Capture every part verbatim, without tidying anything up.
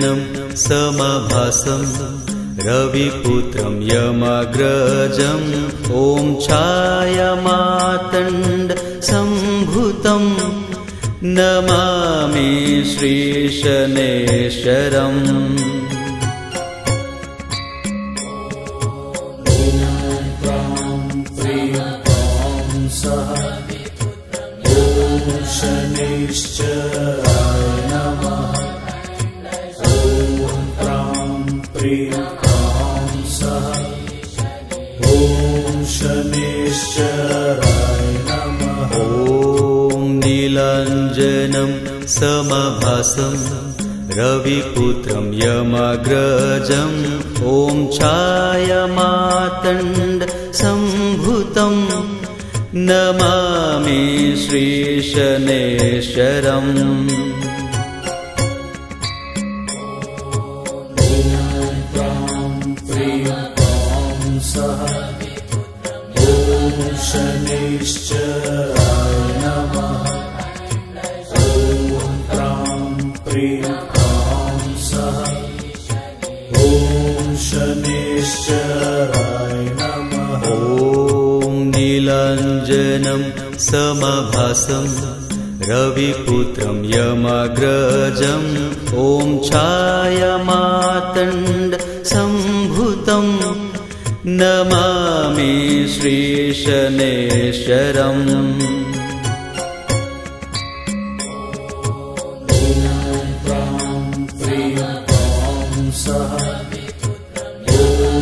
नीलाञ्जनं समभासं रविपुत्रं यमाग्रजं ॐ छायामातण्ड सम्भुतं नमामि श्रीशनैश्वरम्। शनैश्चराय नमः। ॐ प्रां प्रीं प्रां सः। ॐ शनैश्चराय नमः। ॐ नीलाञ्जनं समभासं रविपुत्रं यमाग्रजं ॐ छायामातण्ड सम्भुतं नमामि श्रीशनैश्वरम्। ॐ प्रां प्रीं प्रां सः। ॐ शनैश्चराय नमः। ॐ प्रां प्रीं प्रां सः। ॐ शनैश्चराय नमः। ॐ नीलाञ्जनं समभासं रविपुत्रं यमाग्रजं ॐ छायामातण्ड सम्भुतं नमामि श्रीशनैश्वरम्। ॐ प्रां प्रीं प्रां सः। ॐ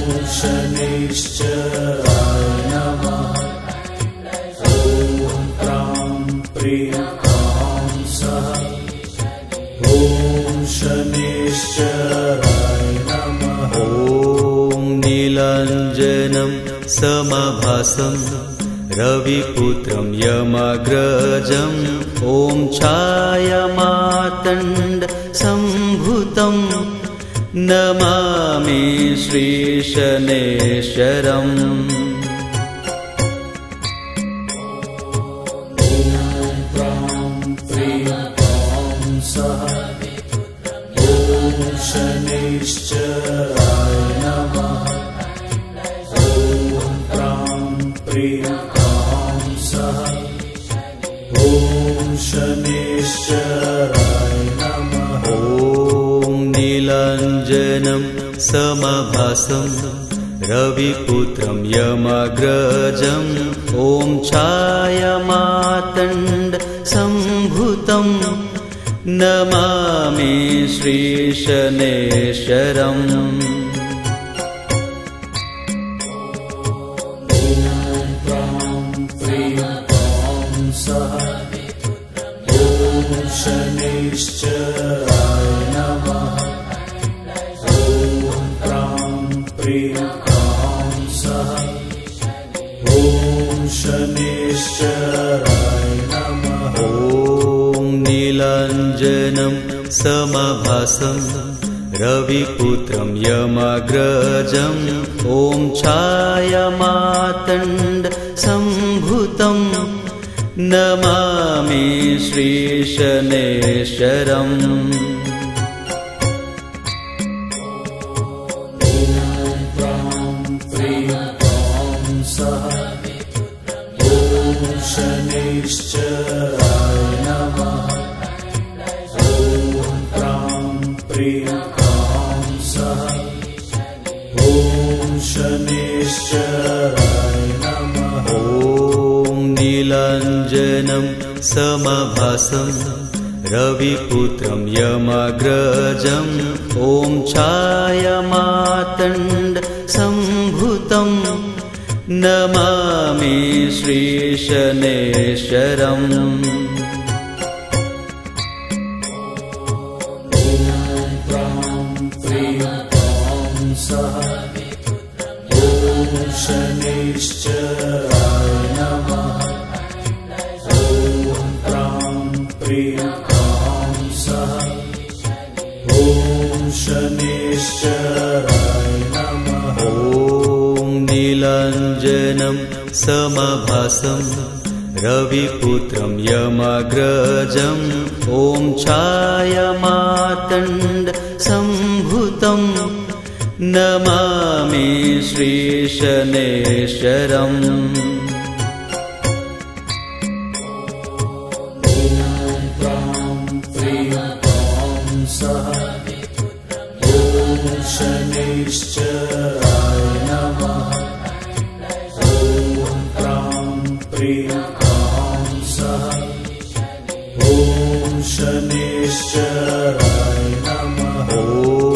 शनैश्चराय नमः। ॐ प्रां प्रीं प्रां सः। ॐ शनैश्चराय नमः। ॐ नीलाञ्जनं समभासं रविपुत्रं यमाग्रजं ॐ छायामातण्ड सम्भुतं नमामि श्रीशनैश्वरम्। ॐ प्रां प्रीं प्रां सः। ॐ शनैश्चराय नमः। ॐ प्रां प्रीं प्रां सः। ॐ शनैश्चराय नमः। ॐ नीलाञ्जनं समभासं रविपुत्रं यमाग्रजं ॐ छायामातण्ड सम्भुतं नमामि श्रीशनैश्वरम्। ॐ प्रां प्रीं प्रां सः। ॐ शनैश्चराय नमः। ॐ प्रां प्रीं प्रां सः। ॐ शनैश्चराय नमः। ॐ नीलाञ्जनं समभासं रविपुत्रं यमाग्रजं ॐ छायामातण्ड सम्भुतं नमामि श्रीशनैश्वरम्। ॐ प्रां प्रीं प्रां सः। ॐ शनैश्चराय नमः। ॐ प्रां प्रीं प्रां सः। ॐ शनैश्चराय नमः। ॐ नीलाञ्जनं समभासं रविपुत्रं यमाग्रजं ॐ छायामातण्ड सम्भुतं नमामि श्रीशनैश्वरम्। ॐ प्रां प्रीं प्रां सः। ॐ शनैश्चराय नमः। ॐ प्रां प्रीं प्रां सः। ॐ शनैश्चराय नमः। ॐ नीलाञ्जनं समभासं रविपुत्रं यमाग्रजं ॐ छायामातण्ड सम्भूतं नमामि श्रीशनैश्चरम् शनैश्चराय नमः। ॐ प्रां प्रीं प्रां सः। ॐ शनैश्चराय नमः। ॐ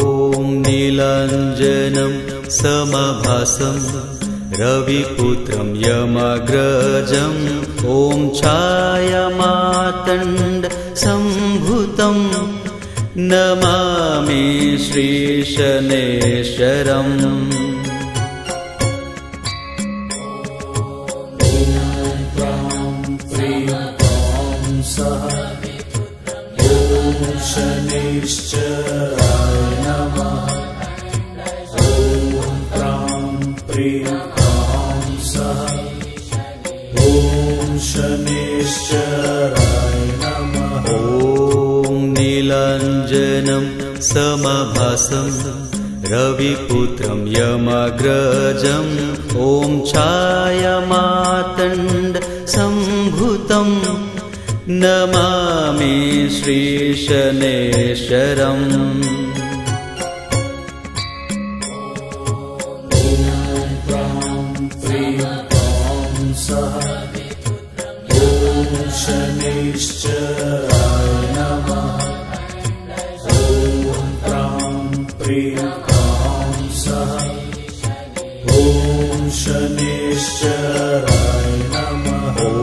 नीलाञ्जनं समभासं रविपुत्रं यमाग्रजम् ॐ छायामातण्ड सम्भूतं नमामि श्रीशनैश्चरम् शनैश्चराय नमः। ॐ प्रां प्रीं प्रां सः। ॐ शनैश्चराय नमः। ॐ नीलाञ्जनं समभासं रविपुत्रं यमाग्रजम् ॐ छायामातण्ड सम्भूतं नमामि श्रीशनैश्चरम् शनैश्चराय नमः। ॐ प्रां प्रीं प्रां सः। ॐ शनैश्चराय नमः। ॐ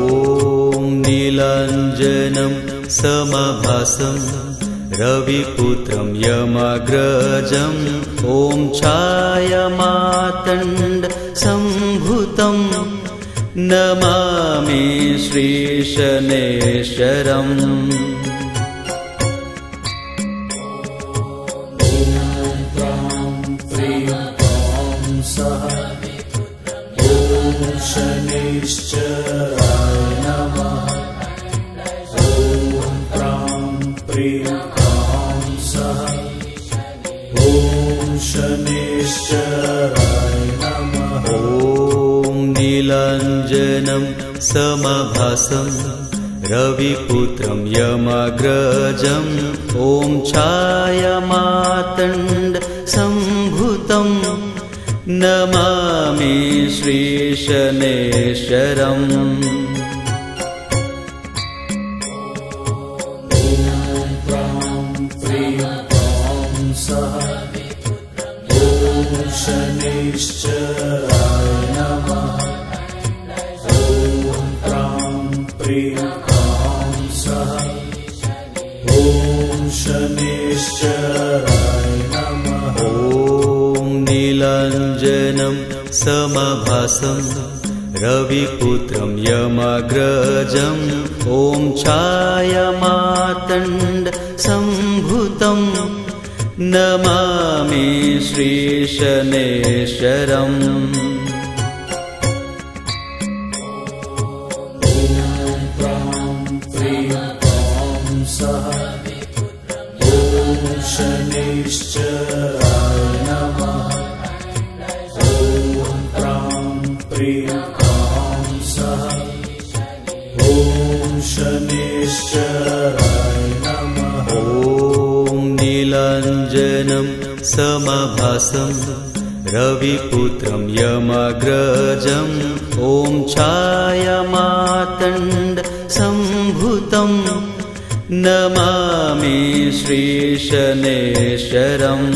नीलाञ्जनं समभासं रविपुत्रं यमाग्रजम् ॐ छायामातण्ड सम्भूतं नमामि श्रीशनैश्चरम् शनैश्चराय नमः। ॐ प्रां प्रीं प्रां सः। ॐ शनैश्चराय नमः। ॐ नीलाञ्जनं समभासं रविपुत्रं यमाग्रजम् ॐ छायामातण्ड सम्भूतं नमामि श्रीशनैश्चरम् शनैश्चराय नमः। ॐ प्रां प्रीं प्रां सः। ॐ शनैश्चराय नमः। ॐ नीलाञ्जनं समभासं रविपुत्रं यमाग्रजम् ॐ छायामातण्ड सम्भूतं नमामि श्रीशनैश्चरम् शनैश्चराय नमः। ॐ प्रां प्रीं प्रां सः। ॐ शनैश्चराय नमः। ॐ नीलाञ्जनं समभासं रविपुत्रं यमाग्रजम् ॐ छायामातण्ड सम्भूतं नमामि श्रीशनैश्चरम्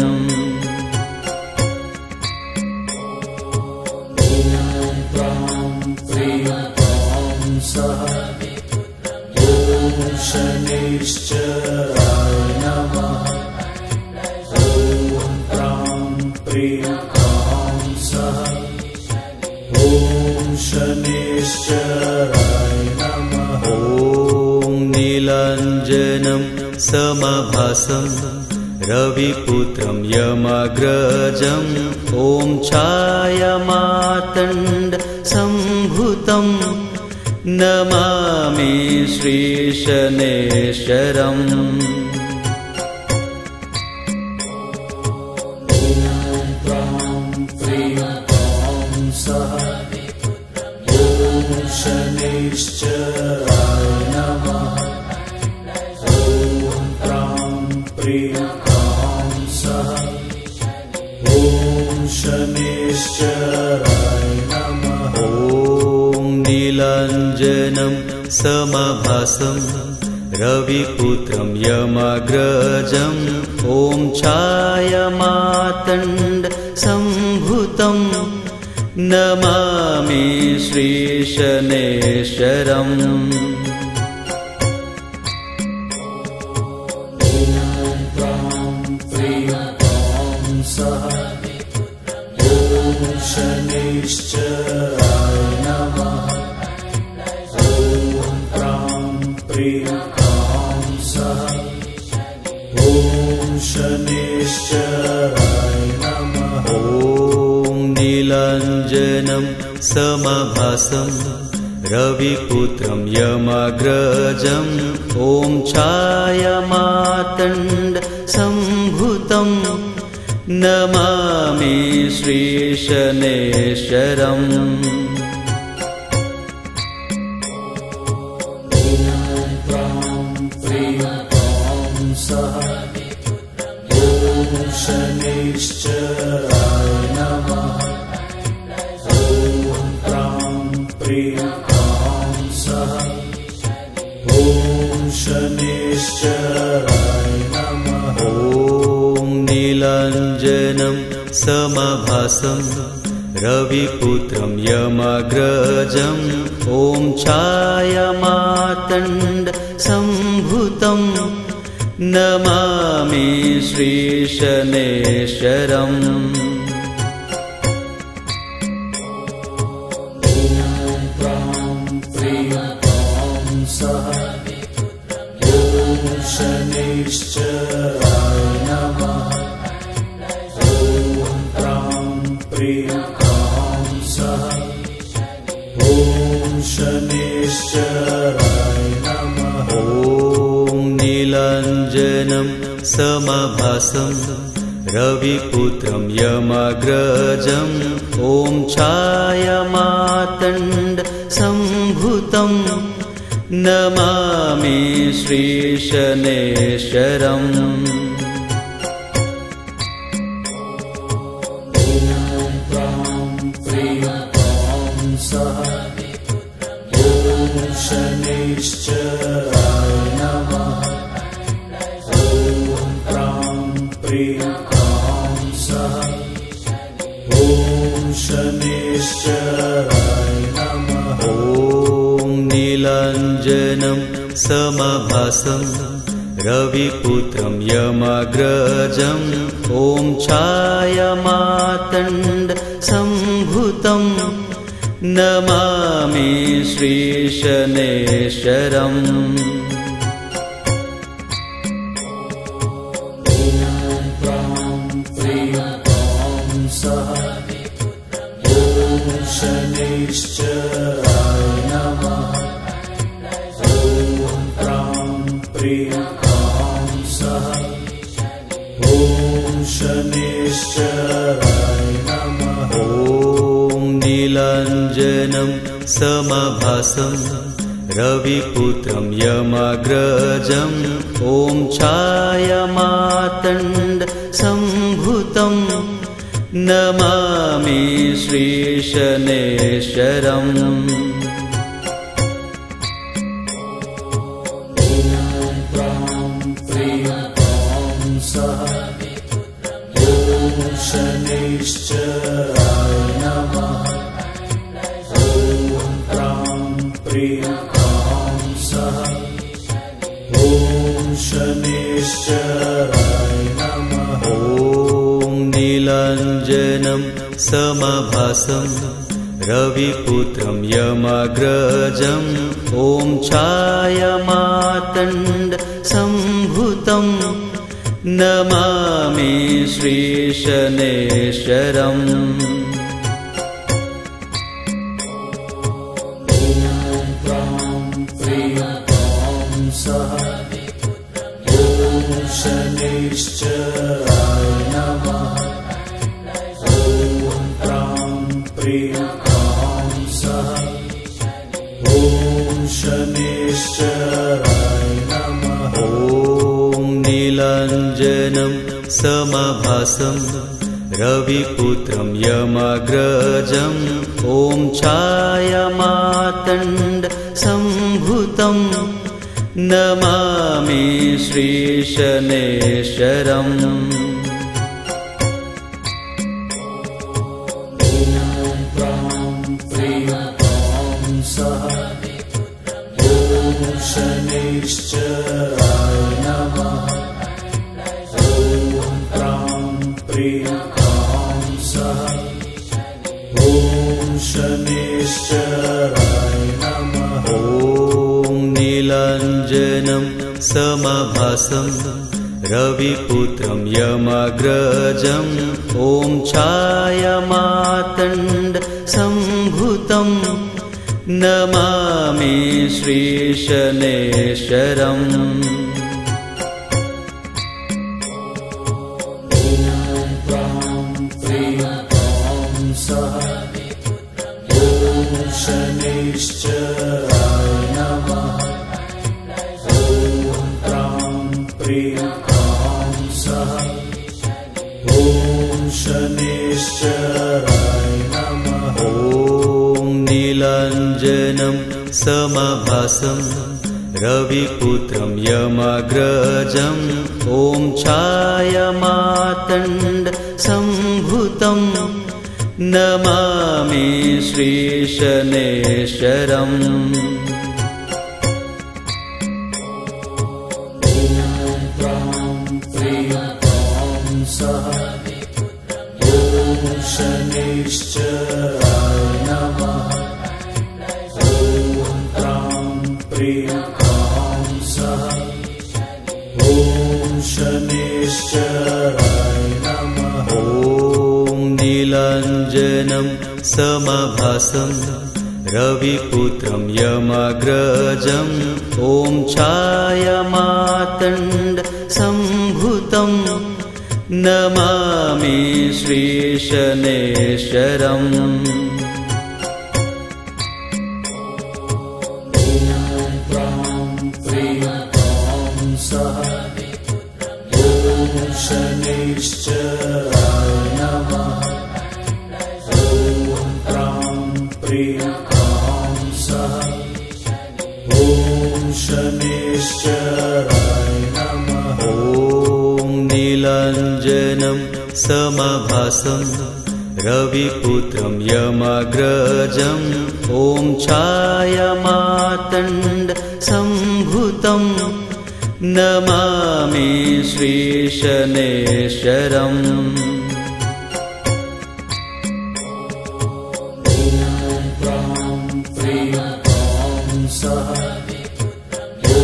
शनैश्चराय नमः। ॐ प्रां प्रीं प्रां सः। ॐ शनैश्चराय नमः। ॐ नीलाञ्जनं समभासं रविपुत्रं यमाग्रजम् ॐ छायामातण्ड सम्भूतं नमामि श्रीशनैश्चरम् शनैश्चराय नमः। ॐ प्रां प्रीं प्रां सः। ॐ शनैश्चराय नमः। ॐ नीलाञ्जनं समभासं रविपुत्रं यमाग्रजम् ॐ छायामातण्ड सम्भुतं नमामि श्रीशनैश्चरम्। ॐ शनैश्चराय नमः। ॐ प्रां प्रीं प्रां सः। ॐ शनैश्चराय नमः। ॐ नीलाञ्जनं समभासं रविपुत्रं यमाग्रजम् ॐ छायामातण्ड सम्भुतं नमामि श्रीशनैश्चरम्। ॐ शनैश्चराय नमः। ॐ प्रां प्रीं प्रां सः। ॐ शनैश्चराय नमः। ॐ नीलाञ्जनं समभासं रविपुत्रं यमाग्रजम् ॐ छायामातण्ड सम्भुतं नमामि श्रीशनैश्चरम्। ॐ प्रां प्रीं प्रां सः। ॐ शनैश्चराय नमः। ॐ प्रां प्रीं प्रां सः। ॐ शनैश्चराय नमः। ॐ नीलाञ्जनं समभासं रविपुत्रं यमाग्रजम् ॐ छायामातण्ड सम्भुतं नमामि श्रीशनैश्चरम्। ॐ प्रां प्रीं प्रां सः। ॐ शनैश्चराय नमः। ॐ प्रां प्रीं प्रां सः। ॐ शनैश्चराय नमः। ॐ नीलाञ्जनं समभासं रविपुत्रं यमाग्रजम् ॐ छायामातण्ड सम्भुतं नमामि श्रीशनैश्चरम्। ॐ प्रां प्रीं प्रां सः। ॐ शनैश्चराय नमः। ॐ प्रां प्रीं प्रां सः। ॐ शनैश्चराय नमः। ॐ नीलाञ्जनं समभासं रविपुत्रं यमाग्रजम् ॐ छायामातण्ड सम्भुतं नमामि श्रीशनैश्चरम्। ॐ प्रां प्रीं प्रां सः। ॐ शनैश्चराय नमः। ॐ प्रां प्रीं प्रां सः। ॐ शनैश्चराय नमः। ॐ नीलाञ्जनं समभासं रविपुत्रं यमाग्रजम् ॐ छायामातण्ड सम्भुतं नमामि श्रीशनैश्चरम्। ॐ प्रां प्रीं प्रां सः। ॐ शनैश्चराय नमः। ॐ प्रां प्रीं प्रां सः। ॐ समभासं रविपुत्रं यमाग्रजम् ॐ छायामातण्ड सम्भूतं नमामि श्रीशनैश्वरम् शनैश्चराय नमः। ॐ प्रां प्रीं प्रां सः ॐ शनैश्चराय नमः। ॐ नीलाञ्जनं समभासं रविपुत्रं यमाग्रजम् ॐ छायामातण्ड सम्भूतं नमामि श्रीशनैश्वरम् ॐ प्रां प्रीं प्रां सः ॐ शनैश्चराय नमः। ॐ प्रां प्रीं प्रां सः ॐ शनैश्चराय नमः। ॐ नीलाञ्जनं समभासं रविपुत्रं यमाग्रजम् ॐ छायामातण्ड सम्भूतं नमामि श्रीशनैश्वरम् ॐ प्रां प्रीं प्रां सः ॐ शनैश्चराय नमः। ॐ प्रां प्रीं प्रां सः ॐ शनैश्चराय नमः। ॐ नीलाञ्जनं समभासं रविपुत्रं यमाग्रजम् ॐ छायामातण्ड सम्भूतं नमामि श्रीशनैश्वरम् ॐ प्रां प्रीं प्रां सः ॐ शनैश्चराय नमः। ॐ प्रां प्रीं प्रां सः ॐ शनैश्चराय नमः। ॐ नीलाञ्जनं समभासं रविपुत्रं यमाग्रजम् ॐ छायामातण्ड सम्भूतं नमामि श्रीशनैश्वरम् ॐ प्रां प्रीं प्रां सः ॐ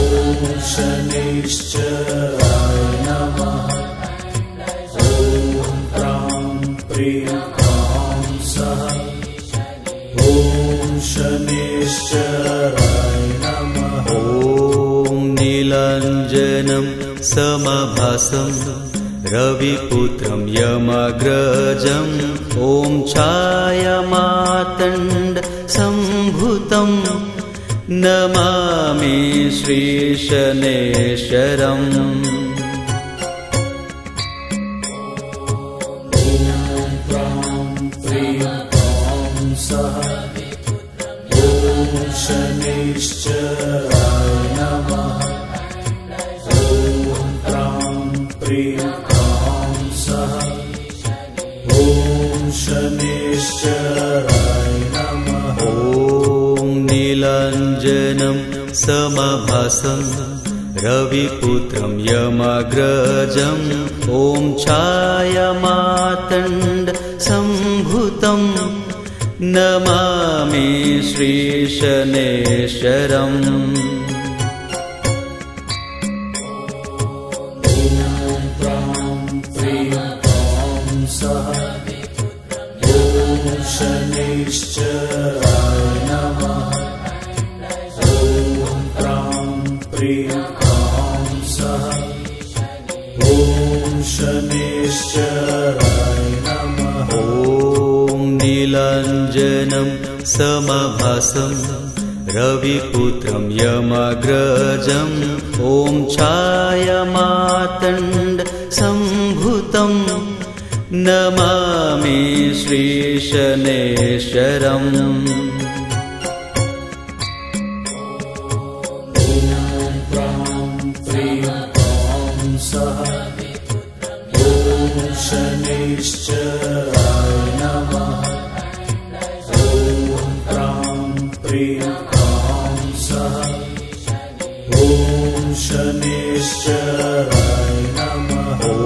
शनैश्चराय नमः। ॐ प्रां प्रीं प्रां सः ॐ शनैश्चराय नमः। ॐ नीलाञ्जनं समभासं रविपुत्रं यमाग्रजम् ॐ छायामातण्ड सम्भूतं नमामि श्रीशनैश्वरम् ॐ प्रां प्रीं प्रां सः ॐ शनैश्चराय नमः। ॐ प्रां प्रीं प्रां सः ॐ शनैश्चराय नमः। ॐ नीलाञ्जनं समभासं रविपुत्रं यमाग्रजम् ॐ छायामातण्ड सम्भूतं नमामि श्रीशनैश्वरम् ॐ प्रां प्रीं प्रां सः ॐ शनैश्चराय नमः। ॐ प्रां प्रीं प्रां सः ॐ शनैश्चराय नमः। ॐ नीलाञ्जनं समभासं रविपुत्रं यमाग्रजम् ॐ छायामातण्ड सम्भूतं सम्भूतं नमामि श्रीशनेश्वरम्। शनैश्चराय नमः। ॐ प्रां प्रीं प्रां सः। ॐ शनैश्चराय नमः। ॐ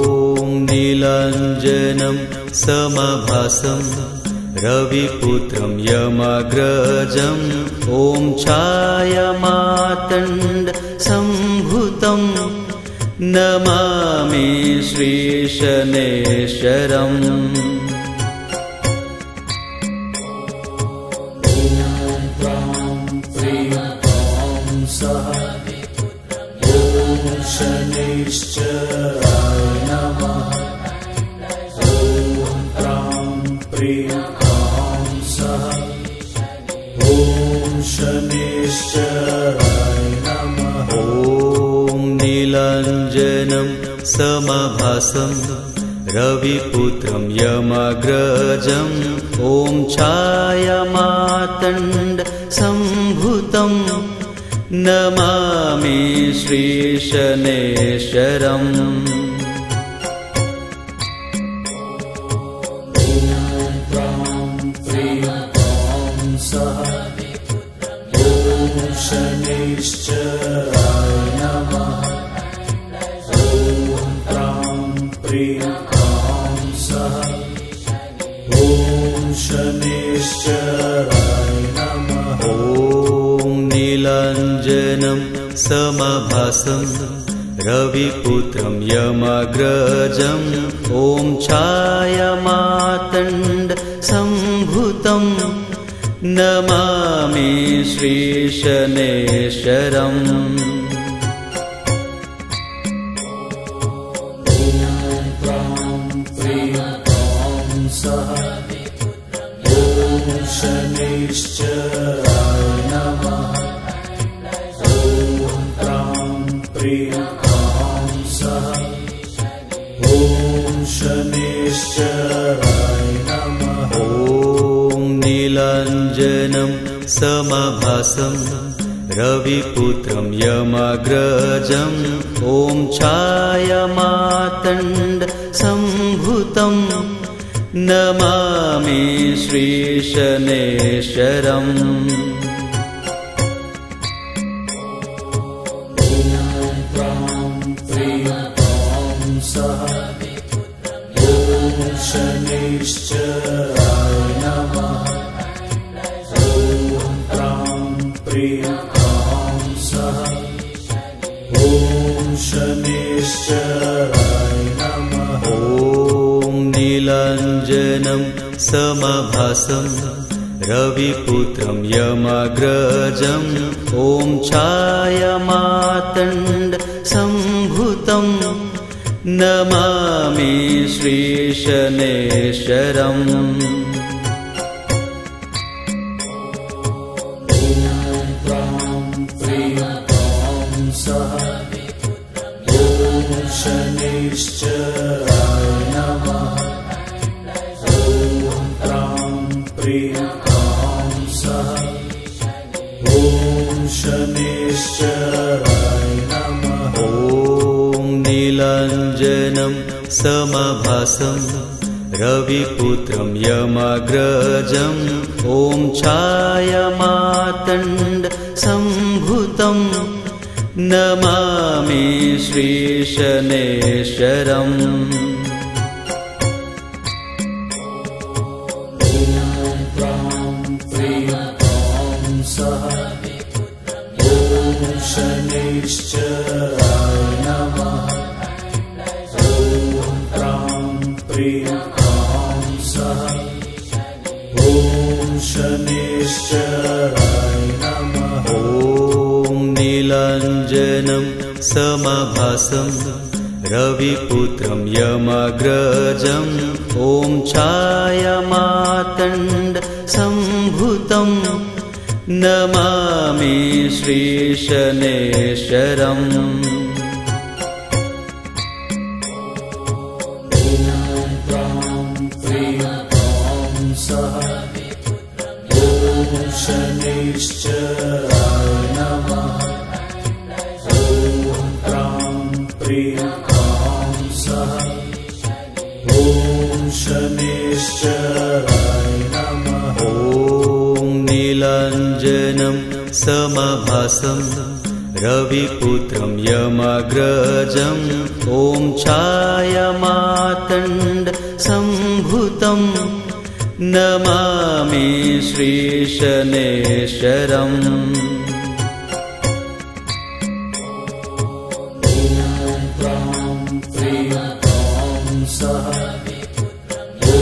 नीलाञ्जनं समभासं रविपुत्रं यमाग्रजम्। ॐ छायामातण्ड सम्भूतं नमामि श्रीशनेश्वरम्। ॐ प्रां प्रीं प्रां सः। ॐ शनैश्चराय नमः। ॐ प्रां प्रीं प्रां सः। ॐ शनैश्चराय नमः। ॐ नीलाञ्जनं समभासं रविपुत्रं यमाग्रजम्। ॐ छायामातण्ड सम्भूतं नमामि श्रीशनेश्वरम्। ॐ प्रां प्रीं प्रां सः। ॐ शनैश्चराय नमः। ॐ प्रां प्रीं प्रां सः। ॐ शनैश्चराय नमः। ॐ नीलाञ्जनं समभासं रविपुत्रं यमाग्रजम्। ॐ छायामातण्ड सम्भूतं नमामि श्रीशनेश्वरम्। ॐ प्रां प्रीं प्रां सः। ॐ शनैश्चराय नमः। ॐ प्रां प्रीं प्रां सः। ॐ शनैश्चराय नमः। ॐ नीलाञ्जनं समभासं रविपुत्रं यमाग्रजम्। ॐ छायामातण्ड सम्भूतं नमामि श्रीशनेश्वरम्। ॐ प्रां प्रीं प्रां सः। ॐ शनैश्चराय नमः। ॐ प्रां प्रीं प्रां सः। ॐ शनैश्चराय नमः। ॐ नीलाञ्जनं समभासं रविपुत्रं यमाग्रजम्। ॐ छायामातण्ड सम्भूतं नमामि श्रीशनेश्वरम्। ॐ प्रां प्रीं प्रां सः। ॐ शनैश्चराय नमः। ॐ प्रां प्रीं प्रां सः। ॐ शनैश्चराय नमः। ॐ नीलाञ्जनं समभासं रविपुत्रं यमाग्रजम्। ॐ छायामातण्ड सम्भूतं नमामि श्रीशनेश्वरम्। ॐ प्रां प्रीं प्रां सः। ॐ शनैश्चराय नमः। ॐ प्रां प्रीं प्रां सः। ॐ शनैश्चराय नमः। ॐ नीलाञ्जनं समभासं रविपुत्रं यमाग्रजम्। ॐ छायामातण्ड सम्भूतं नमामि श्रीशनेश्वरम्। शनैश्चराय नमः। ॐ क्रां प्रीं क्रां सः। ॐ शनैश्चराय नमः। ॐ नीलाञ्जनं समभासं रविपुत्रं यमाग्रजम् ॐ छायामातण्ड सम्भुतं नमामि श्रीशनैश्चरम्। ॐ क्रां प्रीं क्रां सः। ॐ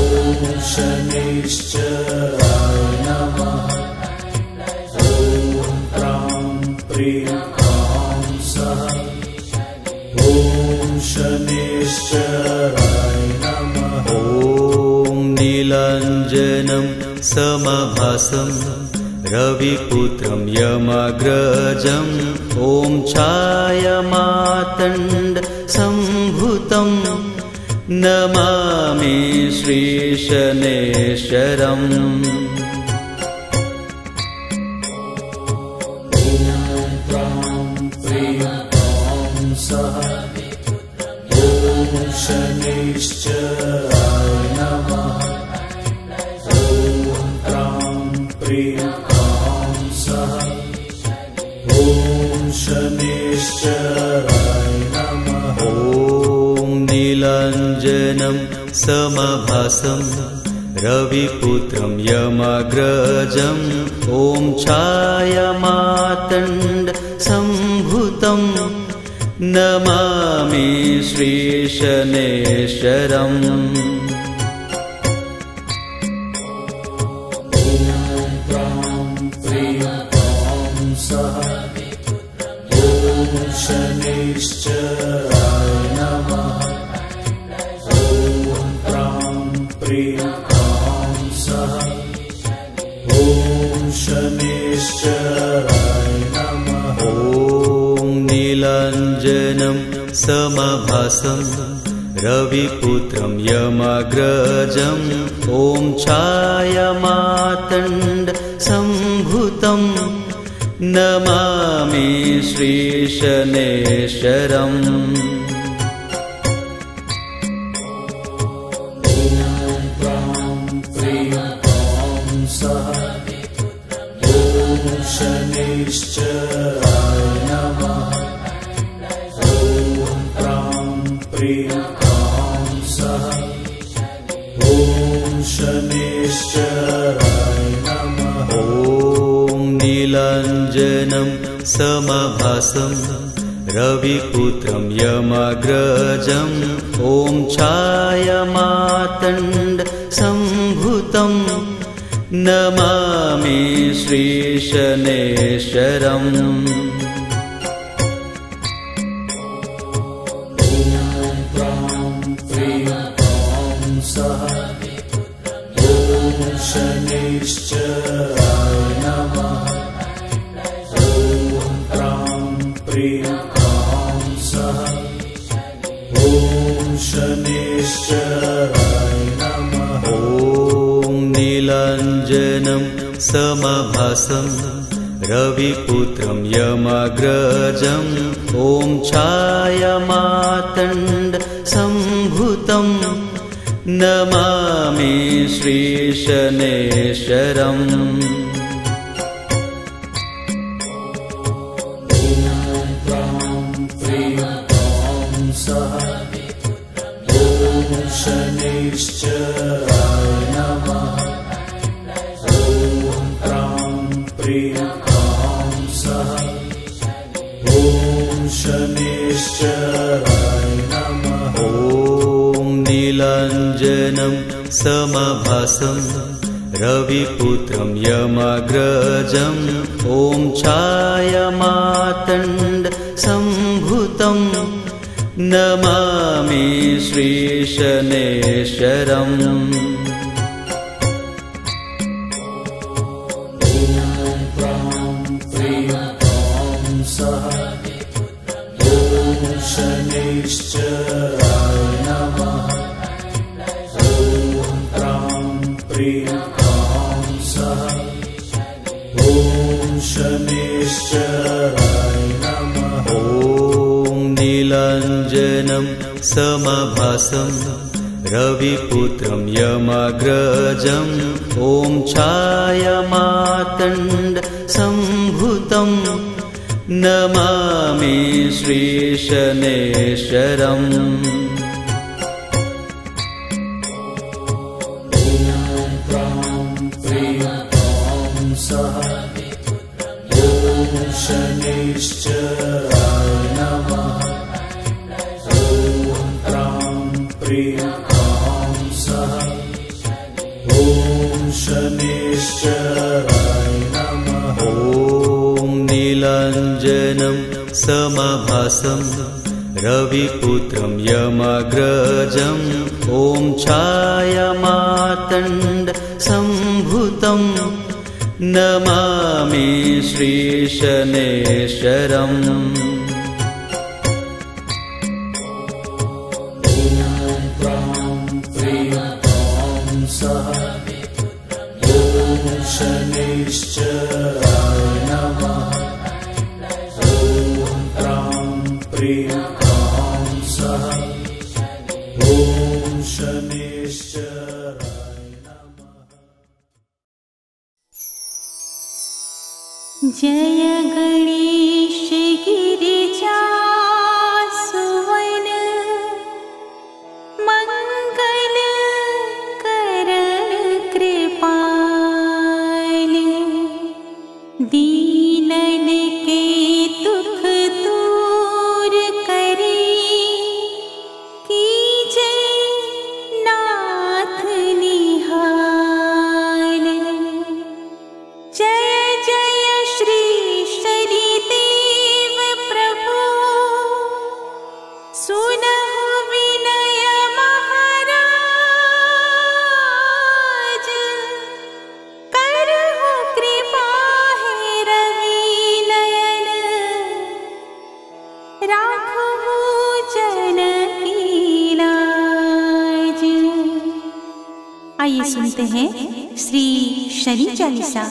शनैश्चराय नमः। ॐ क्रां प्रीं क्रां सः। ॐ शनैश्चराय नमः। ॐ नीलाञ्जनं समभासं रविपुत्रं यमाग्रजम् ॐ छायामातण्ड सम्भुतं नमामि श्रीशनैश्चरम्। ॐ क्रां प्रीं क्रां सः। ॐ शनैश्चराय नमः। ॐ क्रां प्रीं क्रां सः। ॐ शनैश्चराय नमः। ॐ नीलाञ्जनं समभासं रविपुत्रं यमाग्रजम् ॐ छायामातण्ड सम्भुतं नमामि श्रीशनैश्चरम्। ॐ क्रां प्रीं क्रां सः। ॐ शनैश्चराय नमः। ॐ क्रां प्रीं क्रां सः। ॐ शनैश्चराय नमः। ॐ नीलाञ्जनं समभासं रविपुत्रं यमाग्रजम् ॐ छायामातण्ड सम्भुतं नमामि श्रीशनैश्चरम्। ॐ क्रां प्रीं क्रां सः। ॐ शनैश्चराय नमः। ॐ क्रां प्रीं क्रां सः। ॐ शनैश्चराय नमः। ॐ नीलाञ्जनं समभासं रविपुत्रं यमाग्रजम् ॐ छायामातण्ड सम्भुतं नमामि श्रीशनैश्चरम्। ॐ क्रां प्रीं क्रां सः। ॐ शनैश्चराय नमः। ॐ क्रां प्रीं क्रां सः। ॐ शनैश्चराय नमः। ॐ नीलाञ्जनं समभासं रविपुत्रं यमाग्रजम् ॐ छायामातण्ड सम्भुतं नमामि श्रीशनैश्चरम्। ॐ क्रां प्रीं क्रां सः। ॐ शनैश्चराय नमः। ॐ क्रां प्रीं क्रां सः। ॐ शनैश्चराय नमः। ॐ नीलाञ्जनं समभासं रविपुत्रं यमाग्रजम् ॐ छायामातण्ड सम्भुतं नमामि श्रीशनैश्चरम्। ॐ क्रां प्रीं क्रां सः। ॐ शनैश्चराय नमः। ॐ क्रां प्रीं क्रां सः। ॐ शनैश्चराय नमः। ॐ नीलाञ्जनं समभासं रविपुत्रं यमाग्रजम् ॐ छायामार्तण्ड सम्भूतं नमामि श्रीशनैश्चरम्। ॐ शनैश्चराय नमः। ॐ क्रां प्रीं क्रां सः। ॐ शनैश्चराय नमः। ॐ नीलाञ्जनं समभासं रविपुत्रं यमाग्रजम् ॐ छायामार्तण्ड सम्भूतं नमामि श्रीशनैश्चरम्। ॐ क्रां प्रीं क्रां सः। ॐ शनैश्चराय नमः। ॐ क्रां प्रीं क्रां सः। ॐ शनैश्चराय नमः। जय गणेश गिरिजा सुवन मंगल करण कृपाल दीनन के दुख दूर करे कीजय नाथ निहाल। जय जय श्री शनिदेव प्रभु सुनहु विनय महाराज करहु कृपा है रवि नयन राखहु जन की लाज। आइए सुनते हैं श्री शनि चालीसा।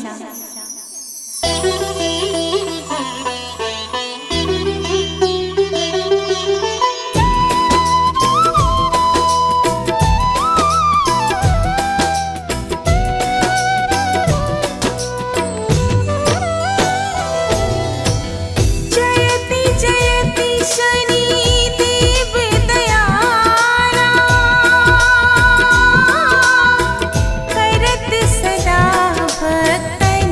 जयति जयति शनि देव दयाला करत सदा भक्तन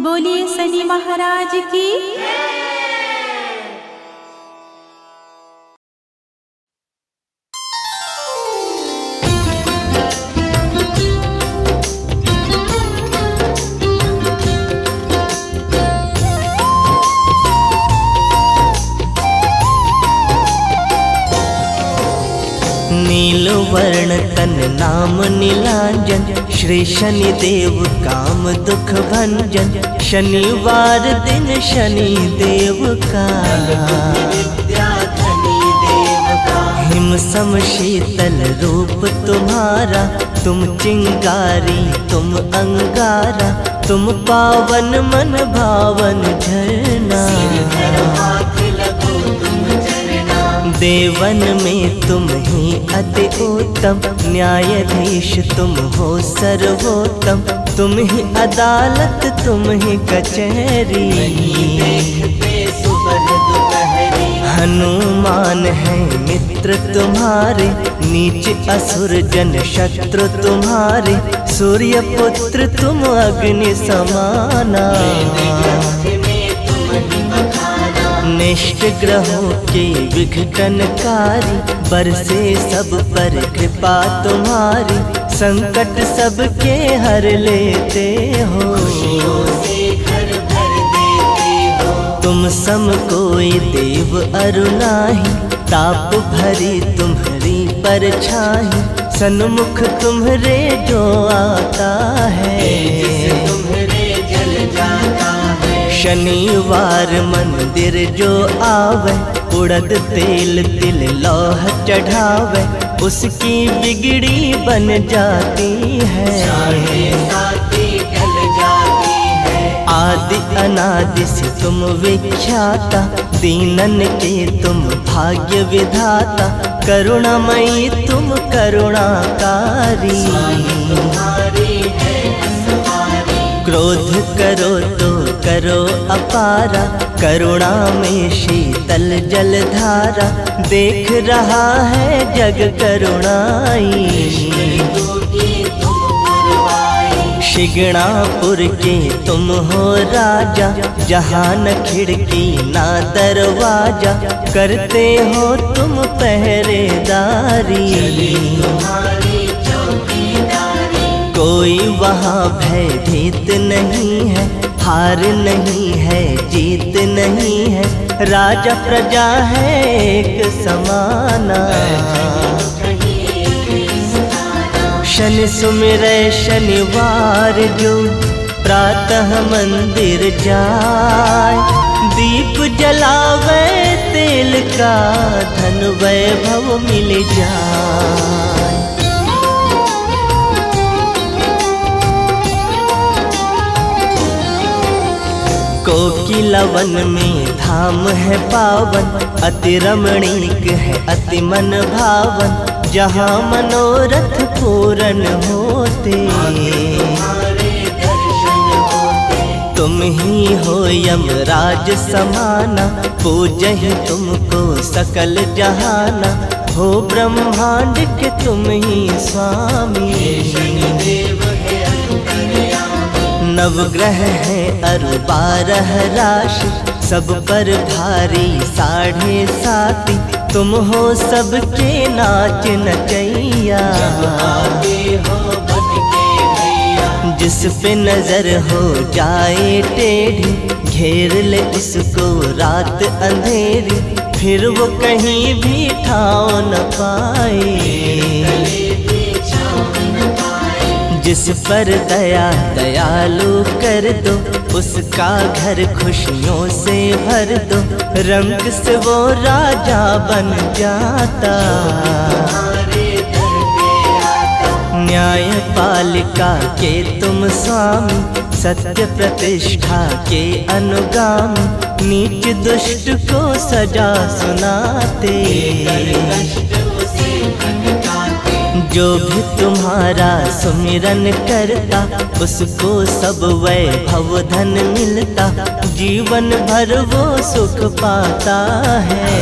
बोलिए शनि महाराज की। नील वर्ण तन नाम नीलांजन, श्री शनि देव काम दुख भंजन। शनिवार दिन शनि देव का हिम सम शीतल रूप तुम्हारा। तुम चिंगारी तुम अंगारा, तुम पावन मन भावन झरना। देवन में तुम ही अति उत्तम, न्यायाधीश तुम हो सर्वोत्तम। तुम ही अदालत तुम ही कचहरी। हनुमान है मित्र तुम्हारे, नीच असुर जन शत्रु तुम्हारे। सूर्य पुत्र तुम अग्नि समाना। निष्ठ ग्रहों के विघटनकारी, बरसे सब पर कृपा तुम्हारी। संकट सबके हर लेते हो, तुम सम कोई देव अरु नाही। ताप भरी तुम्हारी परछाई, सन्मुख तुम्हारे जो आता है। शनिवार मंदिर जो आवे, उड़द तेल तिल लौह चढ़ावे। उसकी बिगड़ी बन जाती है। आदि अनादि से तुम विख्याता, दीनन के तुम भाग्य विधाता। करुणामयी तुम करुणाकारी। क्रोध करो तो करो अपारा, करुणा में शीतल जलधारा। देख रहा है जग करुणाई। शिगणापुर के तुम हो राजा, जहाँ न खिड़की ना दरवाजा। करते हो तुम पहरेदारी। कोई वहाँ भयभीत नहीं है, हार नहीं है जीत नहीं है। राजा प्रजा है एक समाना। शनि सुमिरै शनिवार जो, प्रातः मंदिर जाय। दीप जलावे तेल का, धन वैभव मिल जाए। कोकिलवन में धाम है पावन, अति रमणीक है अति मन भावन। जहाँ मनोरथ पूर्ण होते, तुम ही हो यमराज समाना। पूजहि तुमको सकल जहाना, हो ब्रह्मांड के तुम ही स्वामी। नवग्रह है अरु बारह राशि, सब पर भारी साढ़े साती। तुम हो सबके नाच नचैया। जिस पे नजर हो जाए टेढ़ी, घेर ले उसको रात अंधेरी। फिर वो कहीं भी ठाव न पाए। जिस पर दया दयालु कर दो, उसका घर खुशियों से भर दो। रंग से वो राजा बन जाता। न्यायपालिका के तुम स्वामी, सत्य प्रतिष्ठा के अनुगामी। नीच दुष्ट को सजा सुनाते, जो भी तुम्हारा सुमिरन करता। उसको सब वैभव धन मिलता, जीवन भर वो सुख पाता है।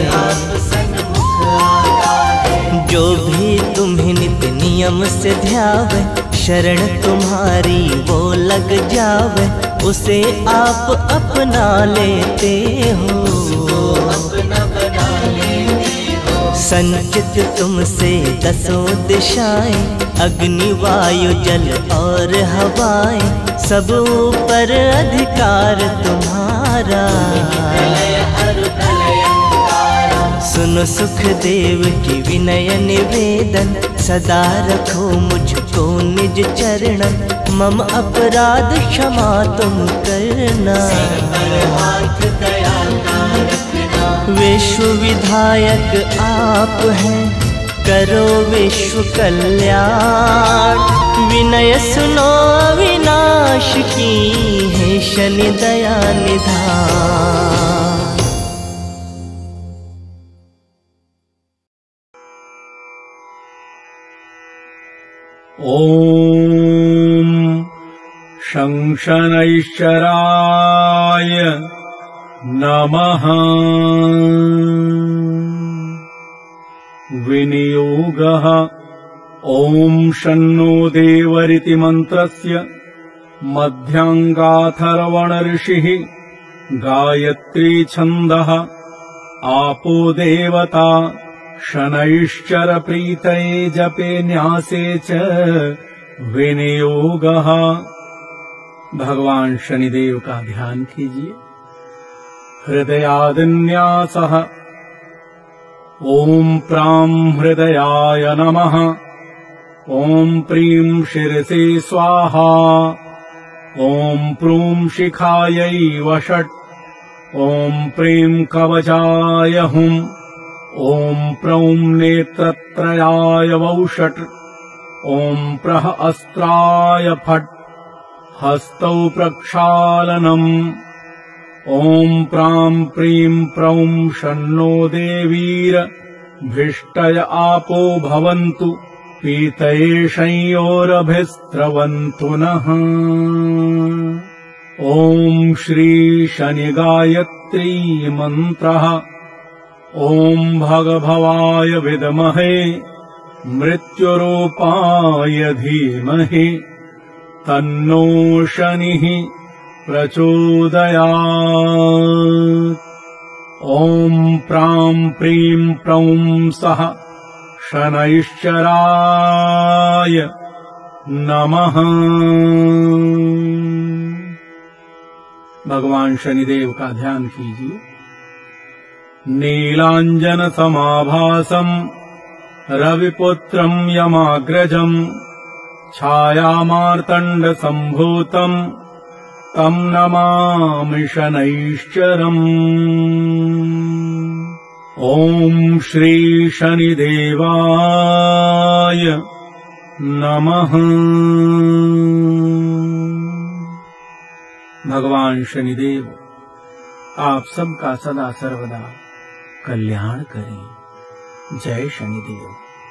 जो भी तुम्हें नित्य नियम से ध्यावे, शरण तुम्हारी वो लग जावे। उसे आप अपना लेते हो। संचित तुमसे दसों दिशाएं, अग्नि वायु जल और हवाएं, सब ऊपर अधिकार तुम्हारा। सुनो सुखदेव की विनय निवेदन, सदा रखो मुझको निज चरणन, मम अपराध क्षमा तुम करना। विश्व विधायक आप हैं, करो विश्व कल्याण, विनय सुनो अविनाश की, हे शनि दया निधान। ॐ शं शनैश्चराय नमः। विनियोगः। ॐ शन्नो देवरिति मन्त्रस्य मध्याङ्गाथर्वणऋषिः, गायत्री छन्दः, आपो देवता, शनैश्चर प्रीतये जपे न्यासे च विनियोगः। भगवान शनिदेव का ध्यान कीजिए। हृदयादिन्यासः। ॐ प्रां हृदयाय नमः। ॐ प्रीं शिरसे स्वाहा। ॐ प्रूं शिखायै वषट्। ॐ प्रीं कवचाय हुम्। ॐ प्रौं नेत्रत्रयाय वौषट्। ॐ प्रह अस्त्राय फट्। हस्तौ प्रक्षालनम्। ॐ प्रां प्रीं प्रौं शन्नो देवीर भिष्टय आपो भवन्तु, पीतये शंयोरभिस्त्रवन्तु नः। ॐ श्री शनि गायत्री मन्त्रः। ॐ भगभवाय विद्महे मृत्युरूपाय धीमहि, तन्नो शनिः प्रचोदयात्। ॐ प्रां प्रीं प्रौं सः शनैश्चराय नमः। भगवान शनिदेव का ध्यान कीजिए। नीलाञ्जन समाभासम् रविपुत्रम् यमाग्रजम्, छायामार्तण्ड सम्भूतम् तम् नमामि शनैश्चरम्। ॐ श्री शनिदेवाय नमः। भगवान शनिदेव आप सबका सदा सर्वदा कल्याण करें। जय शनिदेव।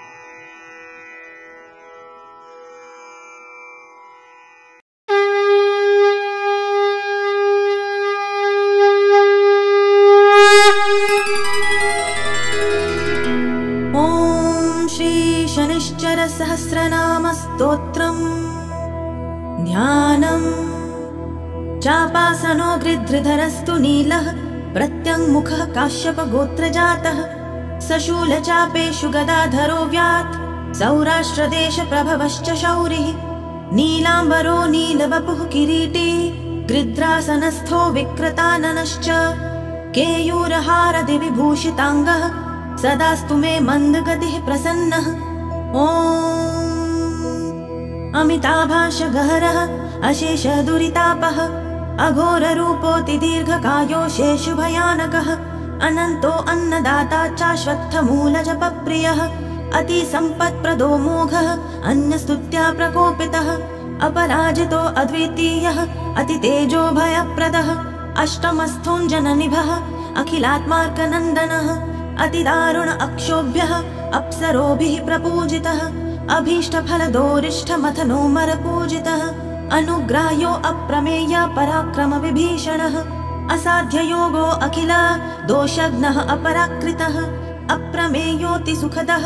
ॐ श्री शनिश्चर सहस्रनाम स्तोत्रम्। ध्यानम्। चापासनो गृध्रधरस्तु नीलः, प्रत्यङ्मुखः काश्यपगोत्रजातः, सशूलचापेषु गदाधरो व्यात्, सौराष्ट्रदेशप्रभवश्च शौरिः, नीलाम्बरो नीलवपुः किरीटी, गृध्रासनस्थो विकृताननश्च, केयूरहारदिविभूषिताङ्गः, सदास्तु मे मन्दगतिः प्रसन्नः। ॐ अमिताभाषगहरः अशेषदुरितापः, अघोररूपोऽति दीर्घकायो शेषुभयानकः, अनन्तो अन्नदाता चाश्वत्थमूलजपप्रियः, अतिसम्पत्प्रदो मोघः अन्यस्तुत्या प्रकोपितः, अपराजितो अद्वितीयः अतितेजो भयप्रदः, अष्टमस्थोञ्जननिभः अखिलात्मार्कनन्दनः, अतिदारुण अक्षोभ्यः अप्सरोभिः प्रपूजितः, अभीष्टफलदोरिष्ठमथनोमरपूजितः, अनुग्राह्यो अप्रमेय पराक्रम विभीषणः, असाध्ययोगो अखिल दोषघ्नः अपराकृतः, अप्रमेयोति सुखदः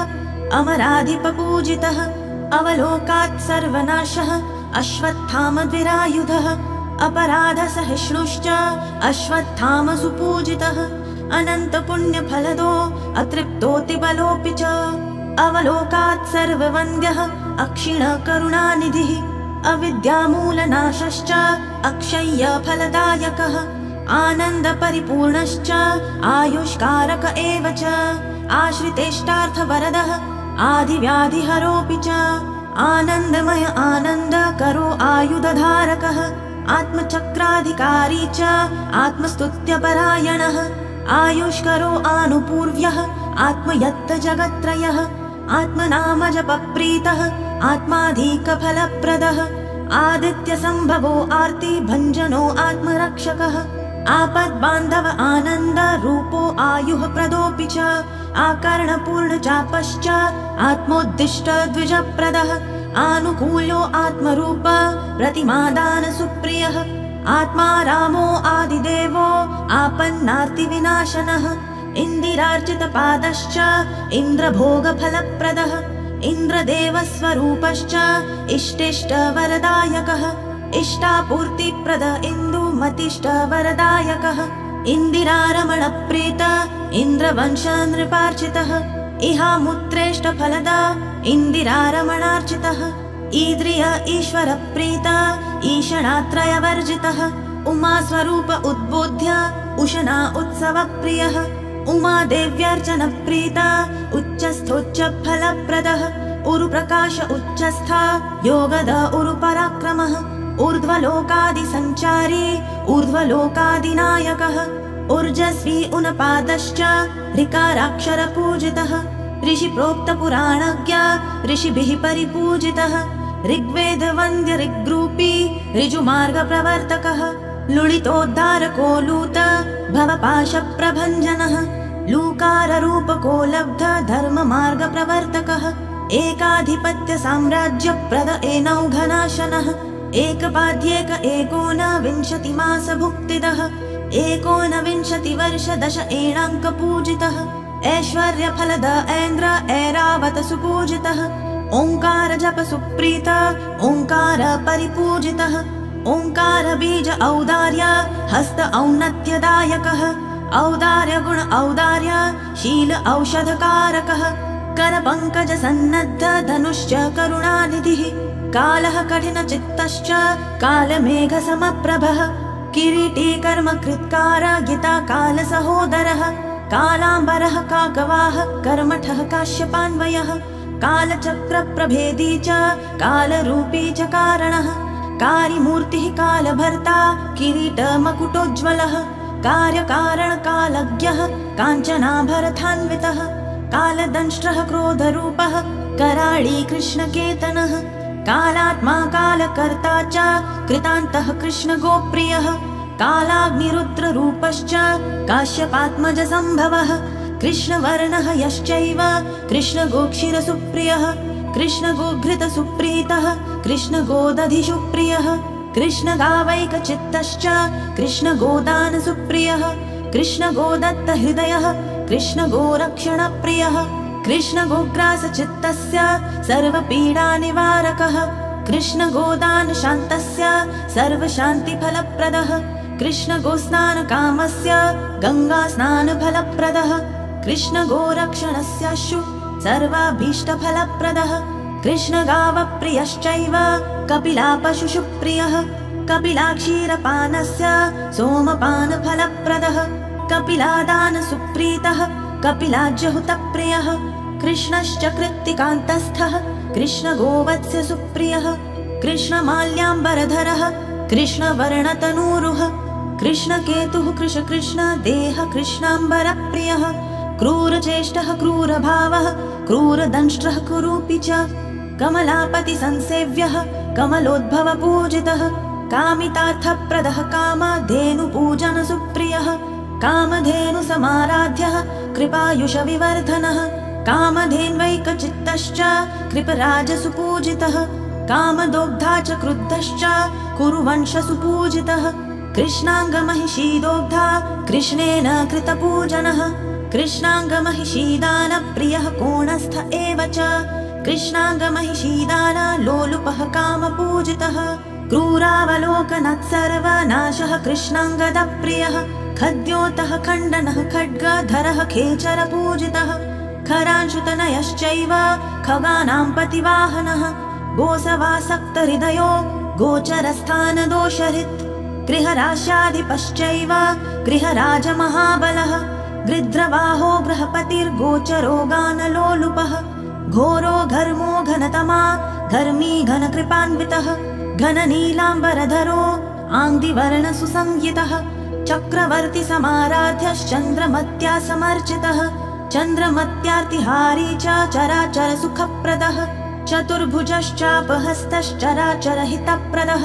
अमराधिपपूजितः, अवलोकात् सर्वनाशः अश्वत्थामद्विरायुधः, अपराधसहिष्णुश्च अश्वत्थाम सुपूजितः अनन्तपुण्यफलदो अतृप्तोऽति बलोऽपि च अवलोकात् सर्ववन्द्यः अक्षिणकरुणानिधिः अविद्यामूलनाशश्च अक्षय्यफलदायकः आनन्दपरिपूर्णश्च आयुष्कारक एव च आश्रितेष्टार्थवरदः आदिव्याधिहरोऽपि च आनन्दमय आनन्दकरो आयुधधारकः आत्मचक्राधिकारी च आत्मस्तुत्यपरायणः आयुष्करो आनुपूर्व्यः आत्मयत्तजगत्त्रयः आत्मनामजपप्रीतः आत्माधिकफलप्रदः आदित्यसम्भवो आर्तिभञ्जनो आत्मरक्षकः आपद्बान्धव आनन्दरूपो आयुः प्रदोऽपि च आकर्णपूर्णचापश्च आत्मोद्दिष्टद्विजप्रदः आनुकूल्यो आत्मरूप प्रतिमादानसुप्रियः आत्मा रामो आदिदेवो आपन्नार्तिविनाशनः इन्दिरार्चितपादश्च इन्द्रभोगफलप्रदः इन्द्रदेवस्वरूपश्च इष्टिष्टवरदायकः इष्टापूर्तिप्रद इन्दुमतिष्टवरदायकः इन्दिरारमणप्रीत इन्द्रवंशनृपार्चितः इहामुत्रेष्टफलदा इन्दिरारमणार्चितः ईद्रिय ईश्वरप्रीत ईशणात्रयवर्जितः उमास्वरूप उद्बोध्य उशना उत्सवप्रियः उमादेव्यर्चनप्रीत उच्चस्थोच्चफलप्रदः उरुप्रकाश उच्चस्था योगद उरुपराक्रमः ऊर्ध्वलोकादिसञ्चारी ऊर्ध्वलोकादिनायकः ऊर्जस्वी उनपादश्च ऋकाराक्षरपूजितः ऋषिप्रोक्तपुराणज्ञ ऋषिभिः परिपूजितः ऋग्वेदवन्द्य ऋग्रूपी ऋजुमार्गप्रवर्तकः लुलितोद्धारको लूत भवपाशप्रभञ्जनः लूकाररूपको लब्ध धर्ममार्गप्रवर्तकः एकाधिपत्यसाम्राज्यप्रद एनौघनाशनः एकपाद्येक एकोनविंशतिमासभुक्तिदः एकोनविंशतिवर्ष दश एणाङ्कपूजितः ऐश्वर्यफलद ऐन्द्र ऐरावत सुपूजितः ओङ्कार जप सुप्रीत ओङ्कार परिपूजितः ओङ्कार बीज औदार्य हस्त औन्नत्यदायकः औदार्य गुण औदार्य शील औषधकारकः कर पंकज सन्नद्ध धनुश्च करुणानिधिः कालः कठिन चित्तश्च कालमेघ समप्रभः किरीटी कर्म कृत्कार गीता काल सहोदरः कालाम्बरः काकवाह कर्मठः काश्यपान्वयः कालचक्र प्रभेदी च कालरूपी च कारणः कारिमूर्तिः कालभर्ता किरीट मकुटोज्ज्वलः कार्यकारण कालज्ञः काञ्चनाभरथान्वितः कालदंष्ट्रः क्रोधरूपः कराळी कृष्णकेतनः कालात्मा कालकर्ता च कृतान्तः कृष्णगोप्रियः कालाग्निरुद्ररूपश्च काश्यपात्मजसम्भवः कृष्णवर्णः यश्चैव कृष्णगोक्षीरसुप्रियः कृष्णगोघृतसुप्रीतः कृष्णगोदधिसुप्रियः कृष्णगावैकचित्तश्च कृष्णगोदानसुप्रियः कृष्णगोदत्तहृदयः कृष्णगोरक्षणप्रियः कृष्णगोग्रासचित्तस्य सर्वपीडानिवारकः कृष्णगोदानशान्तस्य सर्वशान्तिफलप्रदः कृष्णगोस्नानकामस्य गङ्गास्नानफलप्रदः कृष्णगोरक्षणस्याशु सर्वाभीष्टफलप्रदः कृष्णगावप्रियश्चैव कपिलापशुषुप्रियः कपिलाक्षीरपानस्य सोमपानफलप्रदः कपिलादानसुप्रीतः कपिलाज्यहुतप्रियः कृष्णश्च कृत्तिकान्तस्थः कृष्णगोवत्स्य सुप्रियः कृष्णमाल्याम्बरधरः कृष्णवर्णतनूरुः कृष्णकेतुः कृष्णकृष्ण देह कृष्णाम्बरप्रियः क्रूरचेष्टः क्रूरभावः क्रूरदंष्ट्रः कुरूपि च कमलापतिसंसेव्यः कमलोद्भवपूजितः कामितार्थप्रदः कामधेनुपूजनसुप्रियः कामधेनुसमाराध्यः कृपायुषविवर्धनः कामधेन्वैकचित्तश्च कृपराजसुपूजितः कामदोग्धा च क्रुद्धश्च कुरुवंशसुपूजितः कृष्णाङ्गमहिषीदोग्धा कृष्णेन कृतपूजनः कृष्णाङ्गमहिषीदानप्रियः कोणस्थ एव च कृष्णाङ्गमहिषीदान लोलुपः कामपूजितः क्रूरावलोकनात् सर्वनाशः कृष्णाङ्गदप्रियः खद्योतः खण्डनः खड्गधरः खेचरपूजितः खरांशुतनयश्चैव खगानां पतिवाहनः गोसवासक्तहृदयो गोचरस्थानदोषहृत् गृहराशाधिपश्चैव गृहराजमहाबलः गृध्रवाहो गृहपतिर्गोचरो गानलोलुपः घोरो घर्मो घनतमा घर्मी घनकृपान्वितः घननीलाम्बरधरो आङ्गिवर्णसुसंज्ञितः चक्रवर्ति समाराध्यश्चन्द्रमत्या समर्चितः चन्द्रमत्यार्तिहारी च चराचर सुखप्रदः चतुर्भुजश्चापहस्तश्चराचरहितप्रदः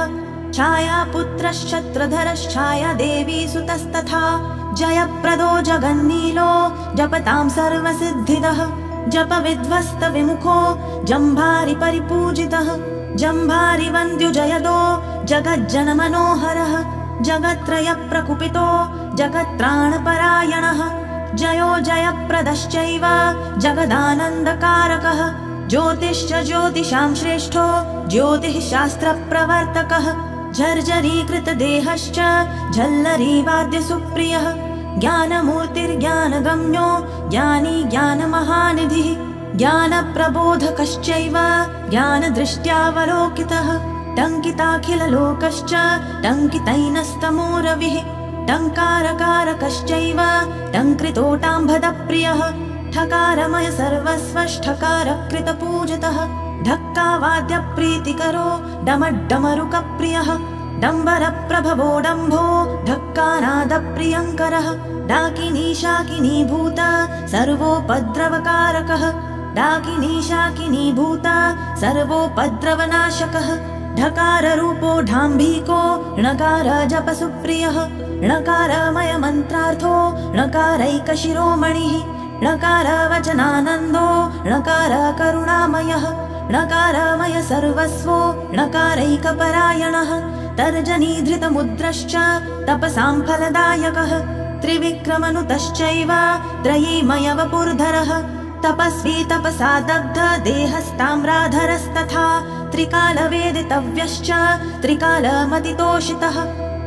छायापुत्रश्छत्रधरश्छाया देवी सुतस्तथा जयप्रदो जगन्नीलो जपतां सर्वसिद्धिदः जपविध्वस्तविमुखो जम्भारि परिपूजितः जम्भारिवन्द्युजयदो जगज्जनमनोहरः जगत्त्रयप्रकुपितो जगत्त्राणपरायणः जयो जयप्रदश्चैव जगदानन्दकारकः ज्योतिश्च ज्योतिषां श्रेष्ठो ज्योतिः शास्त्रप्रवर्तकः झर्झरीकृतदेहश्च झल्लरीवाद्यसुप्रियः ज्ञानमूर्तिर्ज्ञानगम्यो ज्ञानी ज्ञानमहानिधिः ज्ञानप्रबोधकश्चैव ज्ञानदृष्ट्यावलोकितः टङ्किताखिललोकश्च टङ्कितैनस्तमो रविः टङ्कारकारकश्चैव टङ्कृतोटाम्भदप्रियः ठकारमय सर्वस्वष्ठकारकृतपूजितः ढक्कावाद्यप्रीतिकरो डमड्डमरुकप्रियः डम्बरप्रभवो डम्भो ढक्कानादप्रियङ्करः डाकिनी शाकिनीभूत सर्वोपद्रवकारकः डाकिनी शाकिनीभूत सर्वोपद्रवनाशकः ढकाररूपो ढाम्भीको णकार जपसुप्रियः णकारमय मन्त्रार्थो णकारैकशिरोमणिः णकार वचनानन्दो णकार करुणामयः णकारमय सर्वस्वो णकारैकपरायणः तर्जनीधृतमुद्रश्च तपसां फलदायकः त्रिविक्रमनुतश्चैव त्रयीमयवपुर्धरः तपस्वी तपसा दग्ध देहस्ताम्राधरस्तथा त्रिकालवेदितव्यश्च त्रिकालमतितोषितः